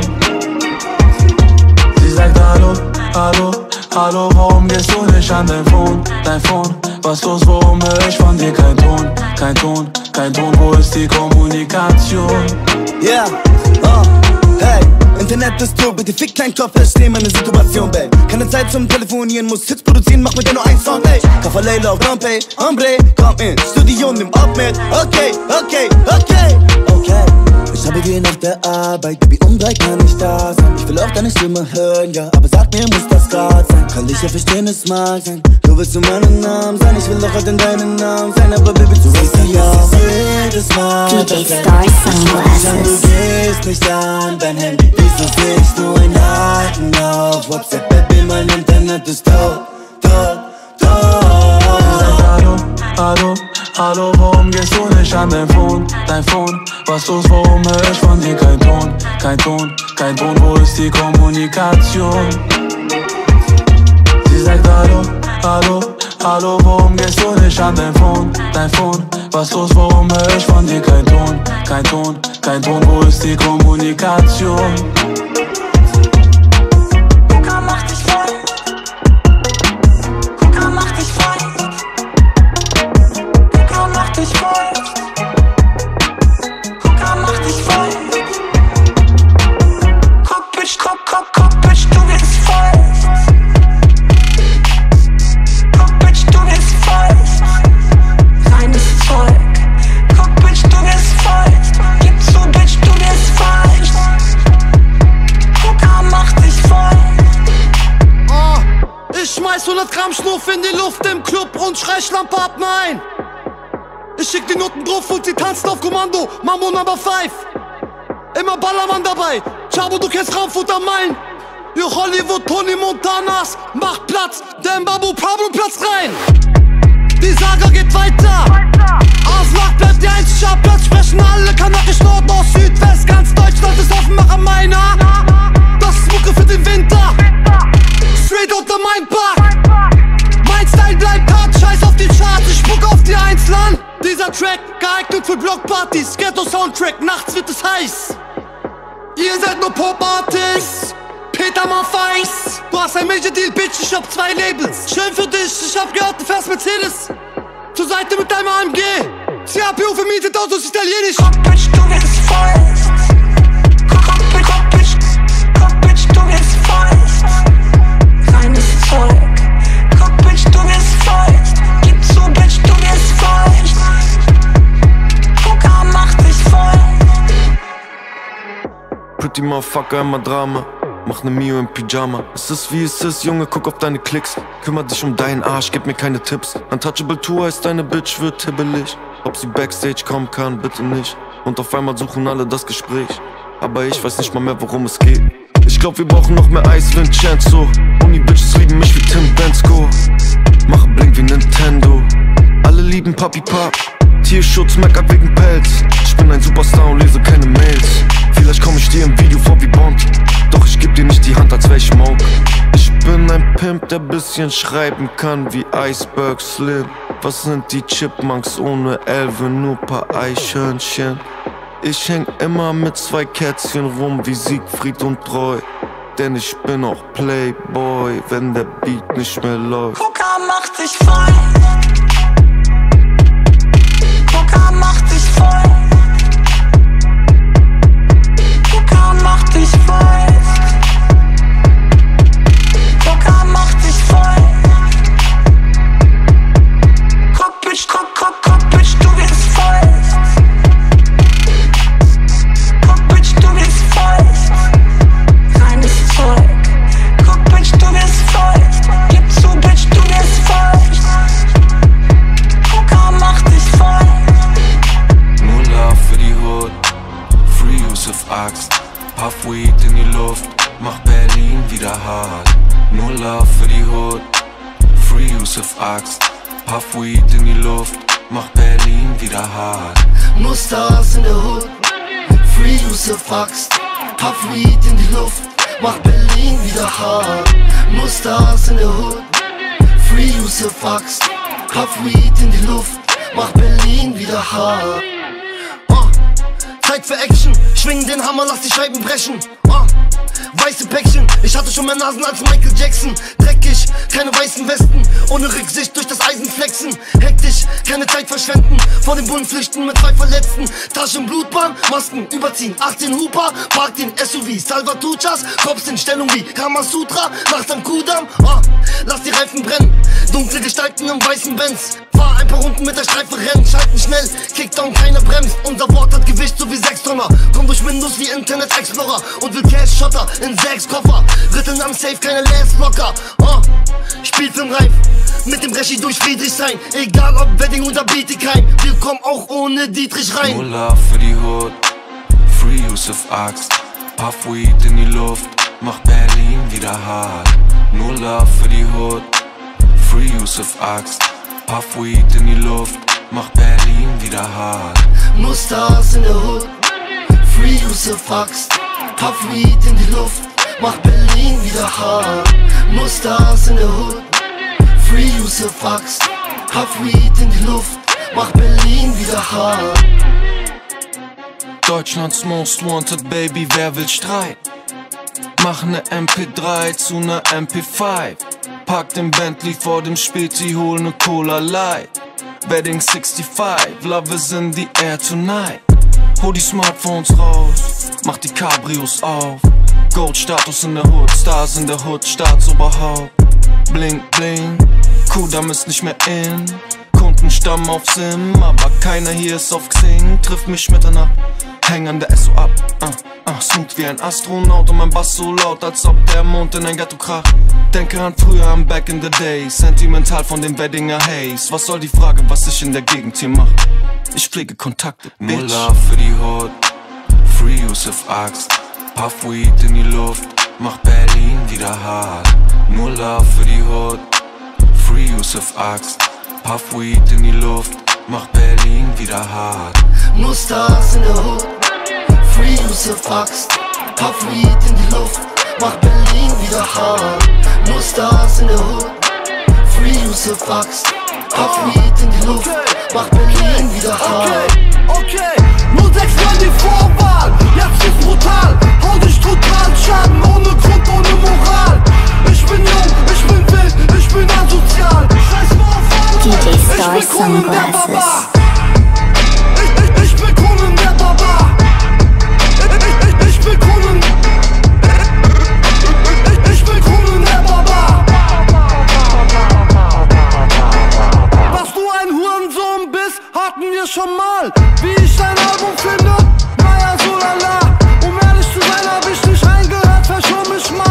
S13: Sie sagt hallo, hallo, hallo, warum gehst du nicht an dein Phone, dein Phone? Was los, warum höre ich von dir kein Ton, kein Ton, kein Ton, wo ist die Kommunikation?
S8: Yeah, oh, hey, Internet ist tot, bitte fick dein Kopf, versteh meine Situation, babe. Keine Zeit zum Telefonieren, muss Hits produzieren, mach mit dir nur ein Song, ey. Kaffa Leila auf Dumpay, Hombre, komm in Studio, nimm ab mit, okay, okay, okay, okay. Ich habe gehen auf der Arbeit, Baby, um drei kann ich da sein. Ich will auch deine Stimme hören, ja, aber sag mir, muss das grad sein? Kann dich ja verstehen, es mag sein. Du willst zu meinem Namen sein, ich will doch halt in deinen Namen sein. Aber Baby, du weißt ja, jedes Mal
S1: D J Star Sunglasses.
S8: Du gehst nicht an dein Handy, wieso siehst du ein Haken auf WhatsApp? Baby, mein Internet ist tot, tot, tot.
S13: Hallo, hallo, hallo, warum gehst du nicht an dein Phone, dein Phone? Was los, warum höre ich von dir kein Ton, kein Ton, kein Ton, wo ist die Kommunikation? Sie sagt hallo, hallo, hallo, warum gehst du nicht an dein Phone, dein Phone? Was los, warum höre ich von dir kein Ton, kein Ton, kein Ton, wo ist die Kommunikation?
S17: Kuka macht dich voll. Kuka macht dich voll. Kuka macht dich voll. Kuka macht dich voll. Guck, Bitch, guck, guck, guck, Bitch, du wirst voll. Guck, Bitch, du wirst voll. Reines Zeug. Guck, Bitch, du wirst voll. Gib zu, Bitch, du wirst falsch. Kuka macht dich voll.
S19: Ah, ich schmeiß hundert Gramm Schnuff in die Luft im Club und schrei Schlampe ab, nein. Ich schick die Noten drauf und sie tanzt auf Kommando. Mambo Number five. Immer Ballermann dabei. Chabo, du kennst Frankfurt am Main. Ihr Hollywood, Tony Montanas. Macht Platz, denn Babu Pablo platzt rein. Die Saga geht weiter. Auslach bleibt die eins, Schabplatz. Sprechen alle Kanakisch, Nord, Nord, Süd, West. Ganz Deutschland ist offen, mache meiner. Das ist Mucke für den Winter. Straight unter mein Park. Mein Style bleibt hart, scheiß auf die Charts. Ich spuck auf die Einzelnen. Dieser Track geeignet für Blockpartys. Ghetto-Soundtrack, nachts wird es heiß. Ihr seid nur Pop-Artists. Peter Maffeis. Du hast ein Major-Deal, Bitch, ich hab zwei Labels. Schön für dich, ich hab gehört, du fährst Mercedes. Zur Seite mit deinem A M G. C H P U vermietet Autos italienisch.
S17: Guck, Bitch, du wirst voll. Guck, guck, Bitch, guck, Bitch. Guck, Bitch, du wirst voll. Reines Zeug. Guck, Bitch, du wirst voll. Gib zu, Bitch, du wirst voll. Kuka macht dich voll.
S6: Pretty Motherfucker, immer Drama.
S2: mach ne Mio im Pyjama. Es ist wie es ist, Junge, guck auf deine Klicks. Kümmer dich um deinen Arsch, gib mir keine Tipps. Untouchable Tour heißt deine Bitch wird hibbelig. Ob sie Backstage kommen kann, bitte nicht. Und auf einmal suchen alle das Gespräch. Aber ich weiß nicht mal mehr, worum es geht. Ich glaub, wir brauchen noch mehr Ice Vincenzo. Uni-Bitches lieben mich wie Tim Bensko. Mache Blink wie Nintendo. Alle lieben Papi Pap. Tierschutz meckert wegen Pelz. Ich bin ein Superstar und lese keine Mails. Vielleicht komm ich dir im Video vor wie Bond. Doch ich geb dir nicht die Hand, als wär ich Smoke. Ich bin ein Pimp, der bisschen schreiben kann wie Iceberg Slim. Was sind die Chipmunks ohne Elve, nur paar Eichhörnchen? Ich häng immer mit zwei Kätzchen rum wie Siegfried und Treu. Denn ich bin auch Playboy, wenn der Beat nicht mehr läuft.
S17: Coca macht dich voll. Coca macht dich voll. Coca macht dich voll. Coca macht dich voll. Cock, Bitch, cock, cock, cock, Bitch, du wirst voll. Cock, Bitch, du wirst voll. Reines Zeug. Cock, Bitch, du wirst voll. Gib zu, Bitch, du wirst voll. Coca macht dich voll.
S13: Nur Love für die Hood, Free Yusuf Axt. Puff Weed in die Luft, mach Berlin wieder hart. Nur Love für die Hood, Free Yusuf Axt. Puff Weed in die Luft, mach Berlin wieder hart.
S18: Nur Stars in der Hood, Free Yusuf Axt. Puff Weed in die Luft, mach Berlin wieder hart. Nur Stars in der Hood, Free Yusuf Axt. Puff Weed in die Luft, mach Berlin wieder hart. uh, Zeit für Action, schwing den Hammer, lass die Scheiben brechen. uh, Weiße Päckchen, ich hatte schon mehr Nasen als Michael Jackson. Dreckig, keine weißen Westen, ohne Rücksicht durch das Eisen flexen. Hektisch, keine Zeit verschwenden, vor den Bullen flüchten mit zwei Verletzten. Taschen Blutbahn, Masken überziehen, achtzehn Huper, parkt den S U V. Salvatruchas, Cops in Stellung wie Kamasutra, nachts am Kudamm. uh, Lass die Reifen brennen, dunkle Gestalten im weißen Benz. Fahr ein paar Runden mit der Streife, rennen, schalten schnell, Kickdown, keiner bremst. Unser Wort hat Gewicht so wie sechs Tonner. Komm durch Windows wie Internet Explorer und will Cash Schotter in sechs Koffer. Ritteln am Safe, keine Last Locker. uh, Spielfilm reif, mit dem Regie durch Friedrichshain. Egal ob Wedding oder Bietigheim, wir kommen auch ohne Dietrich rein.
S13: Nur Love für die Hood, Free Yusuf Axt. Puff Weed in die Luft, mach Berlin wieder hart. Nur Love für die Hood, Free Yusuf Axt. Puff Weed in die Luft, mach Berlin wieder hart.
S18: Nur Stars in der Hood, Free Yusuf Axt. Puff Weed in die Luft, mach Berlin wieder hart. Nur Stars in der Hood, Free Yusuf Axt. Puff Weed in die Luft, mach Berlin wieder hart.
S2: Deutschlands Most Wanted Baby, wer will Streit? Mach ne M P drei zu ne M P fünf. Pack den Bentley vor dem Späti, hol ne Cola Light. Wedding sixty-five, love is in the air tonight. Hol die Smartphones raus, mach die Cabrios auf. Gold-Status in der Hood, Stars in der Hood, Staatsoberhaupt. Blink, blink, Kudam ist nicht mehr in. Kunden stammen auf Sim, aber keiner hier ist auf Xing. Triff mich mit einer häng an der S O ab. uh, uh, Smooth wie ein Astronaut und mein Bass so laut, als ob der Mond in ein Ghetto kracht. Denke an früher, am Back in the Day. Sentimental von dem Weddinger Haze. Was soll die Frage, was ich in der Gegend hier mach? Ich pflege Kontakte, bitch.
S13: Nur Love für die Hood, Free Yusuf Axt. Puff Weed in die Luft, mach Berlin wieder hart. Nur Love für die Hood, Free Yusuf Axt. Puff Weed in die Luft, mach Berlin wieder hart.
S18: Nur Stars in der Hood, Free Yusuf Axt. Puff Weed in die Luft, mach Berlin wieder hart. Nur Stars in der Hood, Free Yusuf Axt. Puff Weed in die Luft, mach Berlin wieder hart.
S19: Okay, null sechs neun die Vorwahl, jetzt ist brutal. Hau dich total, Schaden ohne Grund, ohne Moral. Ich bin jung, ich bin wild, ich bin asozial. Scheiß mal auf
S1: D J
S19: ich
S1: Star
S19: bin Kunden der Baba.
S1: Sunglasses.
S19: Ich, ich, ich bin Kunden der Baba. Ich, ich, ich bin Kunden. Ich, ich bin Kunden der Baba. Dass du ein Hurensohn bist, hatten wir schon mal. Wie ich dein Album finde, naja, so lala. Um ehrlich zu sein, hab ich nicht reingehört, verschon mich mal.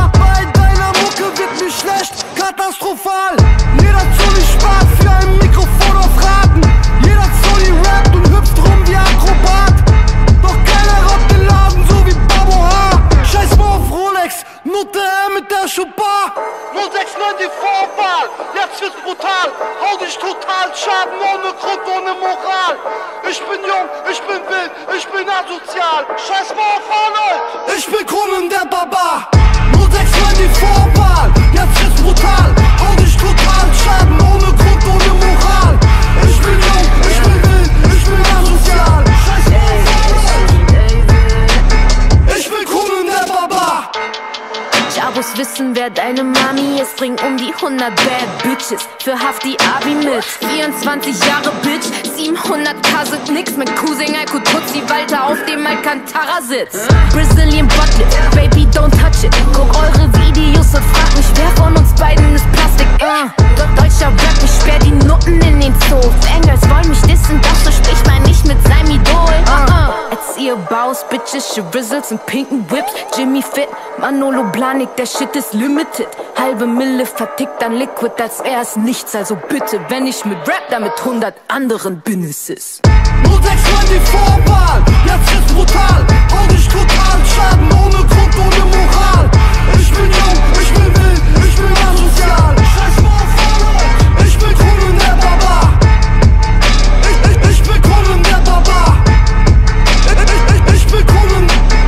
S19: Vorwahl. Jeder Zolli spart für ein Mikrofon auf Raten. Jeder Zolli rappt und hüpft rum wie Akrobat. Doch keiner raubt den Laden so wie Babo H. Scheiß mal auf Rolex, Nutte R mit der Schubar. null sechs neun die Vorwahl, jetzt wird's brutal. Hau dich total, Schaden ohne Grund, ohne Moral. Ich bin jung, ich bin wild, ich bin asozial. Scheiß mal auf Arnold, ich bin Kronen der Barbar. null sechs neun die Vorwahl, jetzt wird's brutal. Hau dich total, Schaden ohne Grund, ohne Moral. Ich bin jung, ich bin wild, ich bin asozial. Scheiß mal auf Arnold, ich bin Kronen der Barbar.
S23: Jabos wissen, wer deine Mami ist. Bring um die hundert Bad Bitches für Hafti Abi mit. vierundzwanzig Jahre Bitch, siebenhunderttausend sind nix. Mit Cousin Alko Tutsi Walter auf dem Alcantara sitzt. Brazilian Buttlet, Baby don't touch it. Guck eure Videos und frag mich, wer von uns beiden ist Plastik. uh. Deutscher Rap, ich sperr die Nutten in den Zoo. Fangirls wollen mich dissen, doch so spricht man nicht mit seinem Idol. uh -uh. Erziehe Baus, Bitches, Shrizzles und pinken Whips. Jimmy Fit, Manolo Blahnik, der Shit ist limited. Halbe Mille vertickt an Liquid, als wär es nichts. Also bitte, wenn ich mit Rap, dann mit hundert anderen Businesses.
S19: null sechs neun die Vorwahl, jetzt ist brutal. Hau dich total, Schaden ohne Grund, ohne Moral. Ich bin jung, ich bin wild, ich bin asozial. Scheiß mal auf Arnold, ich bin Kronen der Barbar. Ich, ich, ich bin Kronen der Barbar. Ich, ich, ich, ich bin Kronen.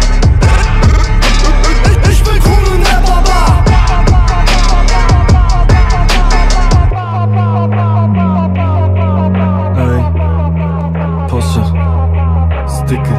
S19: Ich, ich bin Kronen der Barbar.
S2: Ey, Posse, Sticke.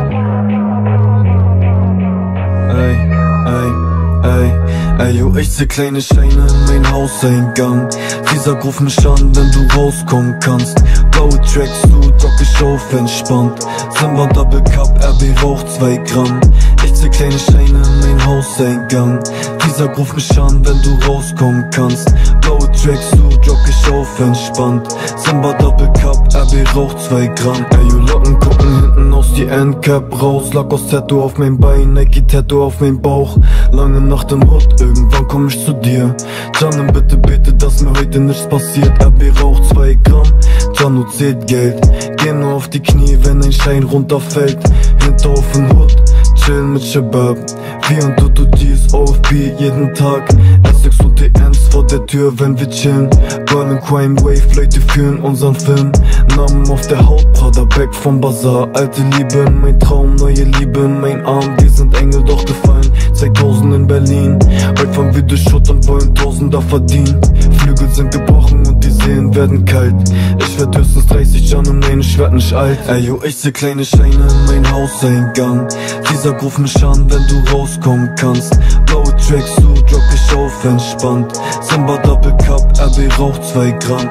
S2: Ey, ey, ey, ey, yo, ich seh kleine Scheine in mein Hauseingang. Dieser ruf mich an, wenn du rauskommen kannst. Blaue Tracksuit, rock ich auf entspannt. Simba Double Cup, R B raucht zwei Gramm. Ich seh kleine Scheine in mein Hauseingang. Dieser ruf mich an, wenn du rauskommen kannst. Blaue Tracksuit, rock ich auf entspannt. Simba Double Cup, R B raucht zwei Gramm. Ey, yo, Locken gucken hinten aus die Endcap raus. Lack aus Tattoo auf mein Bein, Nike Tattoo auf mein Bauch. Lange Nacht im Hood, irgendwann komm ich zu dir. Janem, bitte bete, dass mir heute nichts passiert. R B raucht zwei Gramm, Janu zählt Geld. Geh nur auf die Knie, wenn ein Schein runterfällt. Hinter auf den Hood, chillen mit Shabab. Wir und du, du, dies, O F B jeden Tag. Essex und T Ns vor der Tür, wenn wir chillen. Burning Crime Wave, Leute fühlen unseren Film. Namen auf der Haut, Prada Back vom Bazar. Alte Liebe in mein Traum, neue Liebe in mein Arm. Wir sind Engel doch gefallen, zweitausend in Berlin. Heute fahren wir durch Schutt und wollen Tausender verdienen. Flügel sind gebrochen und die Seen werden kalt. Ich werd höchstens dreißig Jahren und nein, ich werd nicht alt. Ey, yo, ich seh kleine Scheine in mein Hauseingang. Dieser ruf mich an, wenn du rauskommen kannst. Blaue Tracksuit, rock ich auf entspannt. Simba Double Cup, R B raucht zwei Gramm.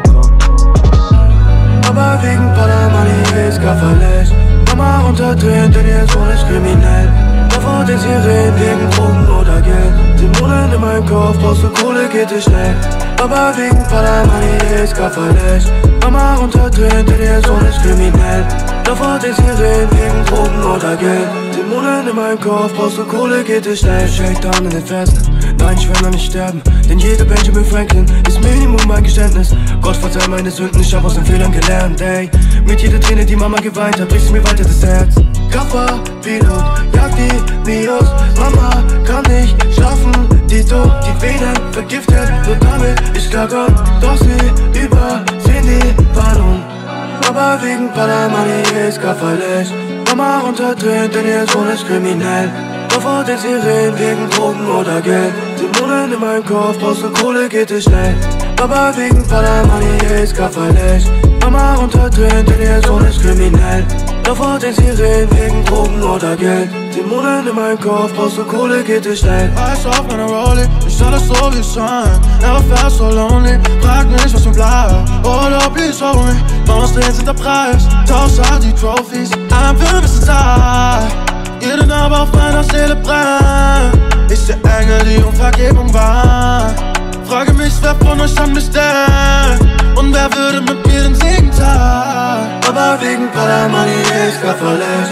S6: Aber wegen Palamani ist gar verletzt. Mama unterdrehen, denn ihr Sohn ist kriminell. Davor den Sirenen wegen Drogen oder Geld. Dämonen in meinem Kopf, brauchst du Kohle, geht es schnell. Aber wegen Palamani ist gar verletzt. Mama unterdrehen, denn ihr Sohn ist kriminell. Davor den Sirenen wegen Drogen oder Geld. Dämonen in meinem Kopf, brauchst du Kohle, geht es schnell. Shakedown in den Festen, nein, ich will noch nicht sterben. Denn jeder Benjamin Franklin ist Minimum mein Geständnis. Gott verzeih meine Sünden, ich hab aus den Fehlern gelernt, ey. Mit jeder Träne, die Mama geweint hat, brichst du mir weiter das Herz. Kappa, Pilot, jag die Mios. Mama kann nicht schlafen, die tot, die Venen vergiftet. Nur damit ich klarkomm, doch sie übersehen die Warnung. Aber wegen Palamani ist gar verletzt. Mama unterdreht, denn ihr Sohn ist kriminell. Davor den Sirenen wegen Drogen oder Geld. Dämonen in meinem Kopf, brauchst du Kohle, geht es schnell. Aber wegen Palamani ist gar verletzt. Mama unterdreht, denn ihr Sohn ist kriminell. Davor den Sirenen wegen Drogen oder Geld. Dämonen in meinem Kopf, brauchst du Kohle, geht es schnell.
S21: Weiß auf meiner Rolli, ich soll das so wie es sein. Never felt so lonely, frag nicht, was mir bleibt. Oder please hold me, Mamas Tränen sind der Preis. Tausch all die Trophies, ein für ein bisschen Zeit. Jede Narbe auf meiner Seele brennt. Ich seh Engel, die um Vergebung waren. Frage mich, wer von euch an mich denkt. Und wer würde mit mir den Segen teilen?
S6: Aber wegen Palamani ist gar verletzt.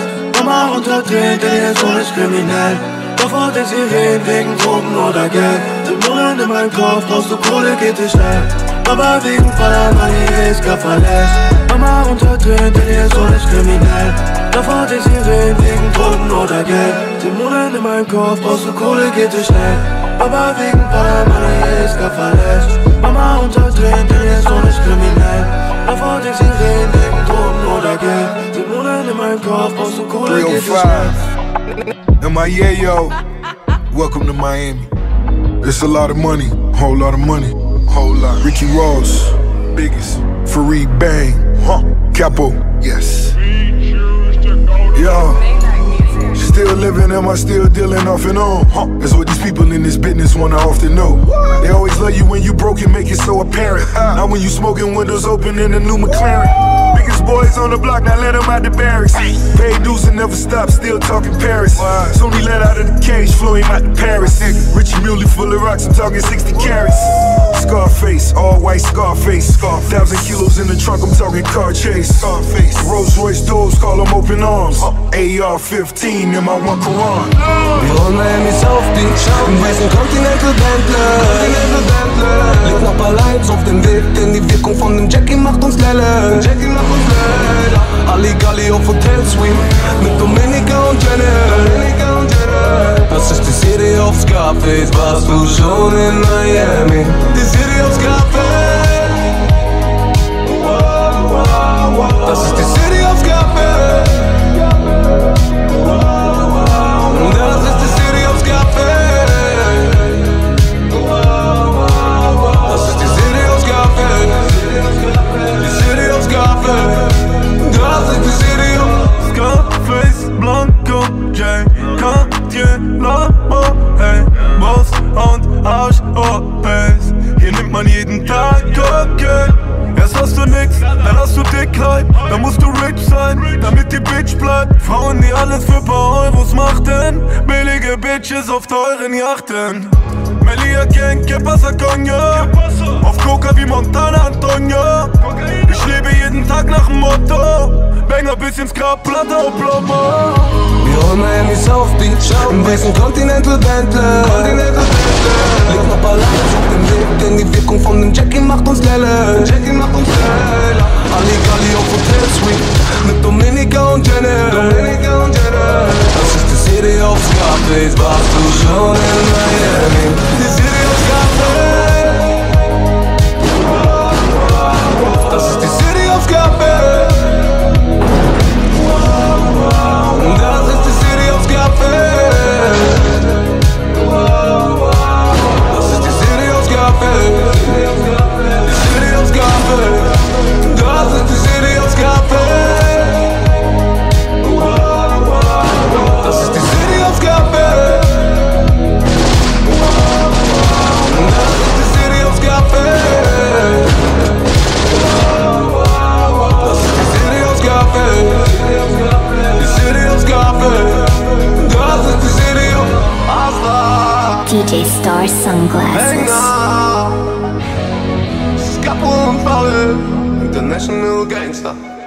S18: Mama unterdreht, denn ihr Sohn ist kriminell. Doch wollte sie reden wegen Drogen oder Geld. Sind Mullen in meinem Kopf, brauchst du Kohle, geht es schnell. Papa wegen Vater, Money ist gar verletzt. Mama unterdreht, denn ihr Sohn ist kriminell. Doch wollte sie reden wegen Drogen oder Geld. Sind Mullen in meinem Kopf, brauchst du Kohle, geht es schnell. Papa wegen Vater, Money ist gar verletzt. Mama unterdreht, denn ihr Sohn ist kriminell. Doch wollte sie reden wegen Drogen oder Geld. Sind Mullen in meinem Kopf, brauchst du Kohle, geht es schnell.
S5: M I A, yo, welcome to Miami. It's a lot of money, whole lot of money, whole lot. Ricky Ross, biggest. Fareed Bang, huh? Capo, yes. Yo, still living, am I still dealing off and on? Huh? That's what these people in this business wanna often know. They always love you when you broke and make it so apparent. Not when you smoking, windows open in a new McLaren. Biggest boys on the block, now let them out the barracks. Paid dues and never stop, still talking Paris. Sony let out of the cage, flew him out to Paris. Richie Muley full of rocks, I'm talking sixty carats. Scarface, all white Scarface. Thousand kilos in the trunk, I'm talking car chase. Scarface, Rolls Royce doors, call them open arms. A R fifteen in my one Quran.
S6: Wir holen Miami South Beach, im weißen Continental Bentley. Liegt noch bei Lights auf dem Weg, denn die Wirkung von dem Jackie macht uns lelle. Jackie macht uns lelle. Halligalli auf Hotel Suite mit Dominica und Jenny. Das ist die City of Scarface, warst du schon in Miami? Die City of Scarface. Das ist die City of Scarface. Das ist die City of Scarface. Das ist die City of Scarface. Die City of Scarface. Das ist die City of Scarface. Blanco, J, Cartier, Lambo, hey, Boss und Arsch, oh, Bass. Hier nimmt man jeden Tag, okay. Erst hast du nix, dann hast du Dickheit. Dann musst du rich sein, damit die Bitch bleibt. Frauen, die alles für paar Euros machten. Billige Bitches auf teuren Yachten. Melia Gang, que pasa, coño? Auf Coca wie Montana Antonio. Ich lebe jeden Tag nach dem Motto. Banger bisschen Scrap, Plata und Plomo. Wir holen Miami South Beach, im weißen Continental Bentley. Liegt noch bei Lights auf dem Weg, denn die Wirkung von dem Jackie macht uns lelle. Jackie macht uns lelle. Halligalli auf Hotel Suite mit Dominica und Jenny. Dominica und Jenny. Das ist die City of Scarface, warst du schon in Miami? Die City of Scarface. Das ist die City of Scarface. Das ist die City of Scarface. Das ist die City of Scarface. Die City of Scarface. Das ist die City of Scarface. Das ist die City of Scarface. Das ist die City of Scarface. Das ist die City of Scarface. Die City of Scarface. Das ist die City of Asla.
S1: D J Star Sunglasses.
S6: Scapo und Paul, International Gangster.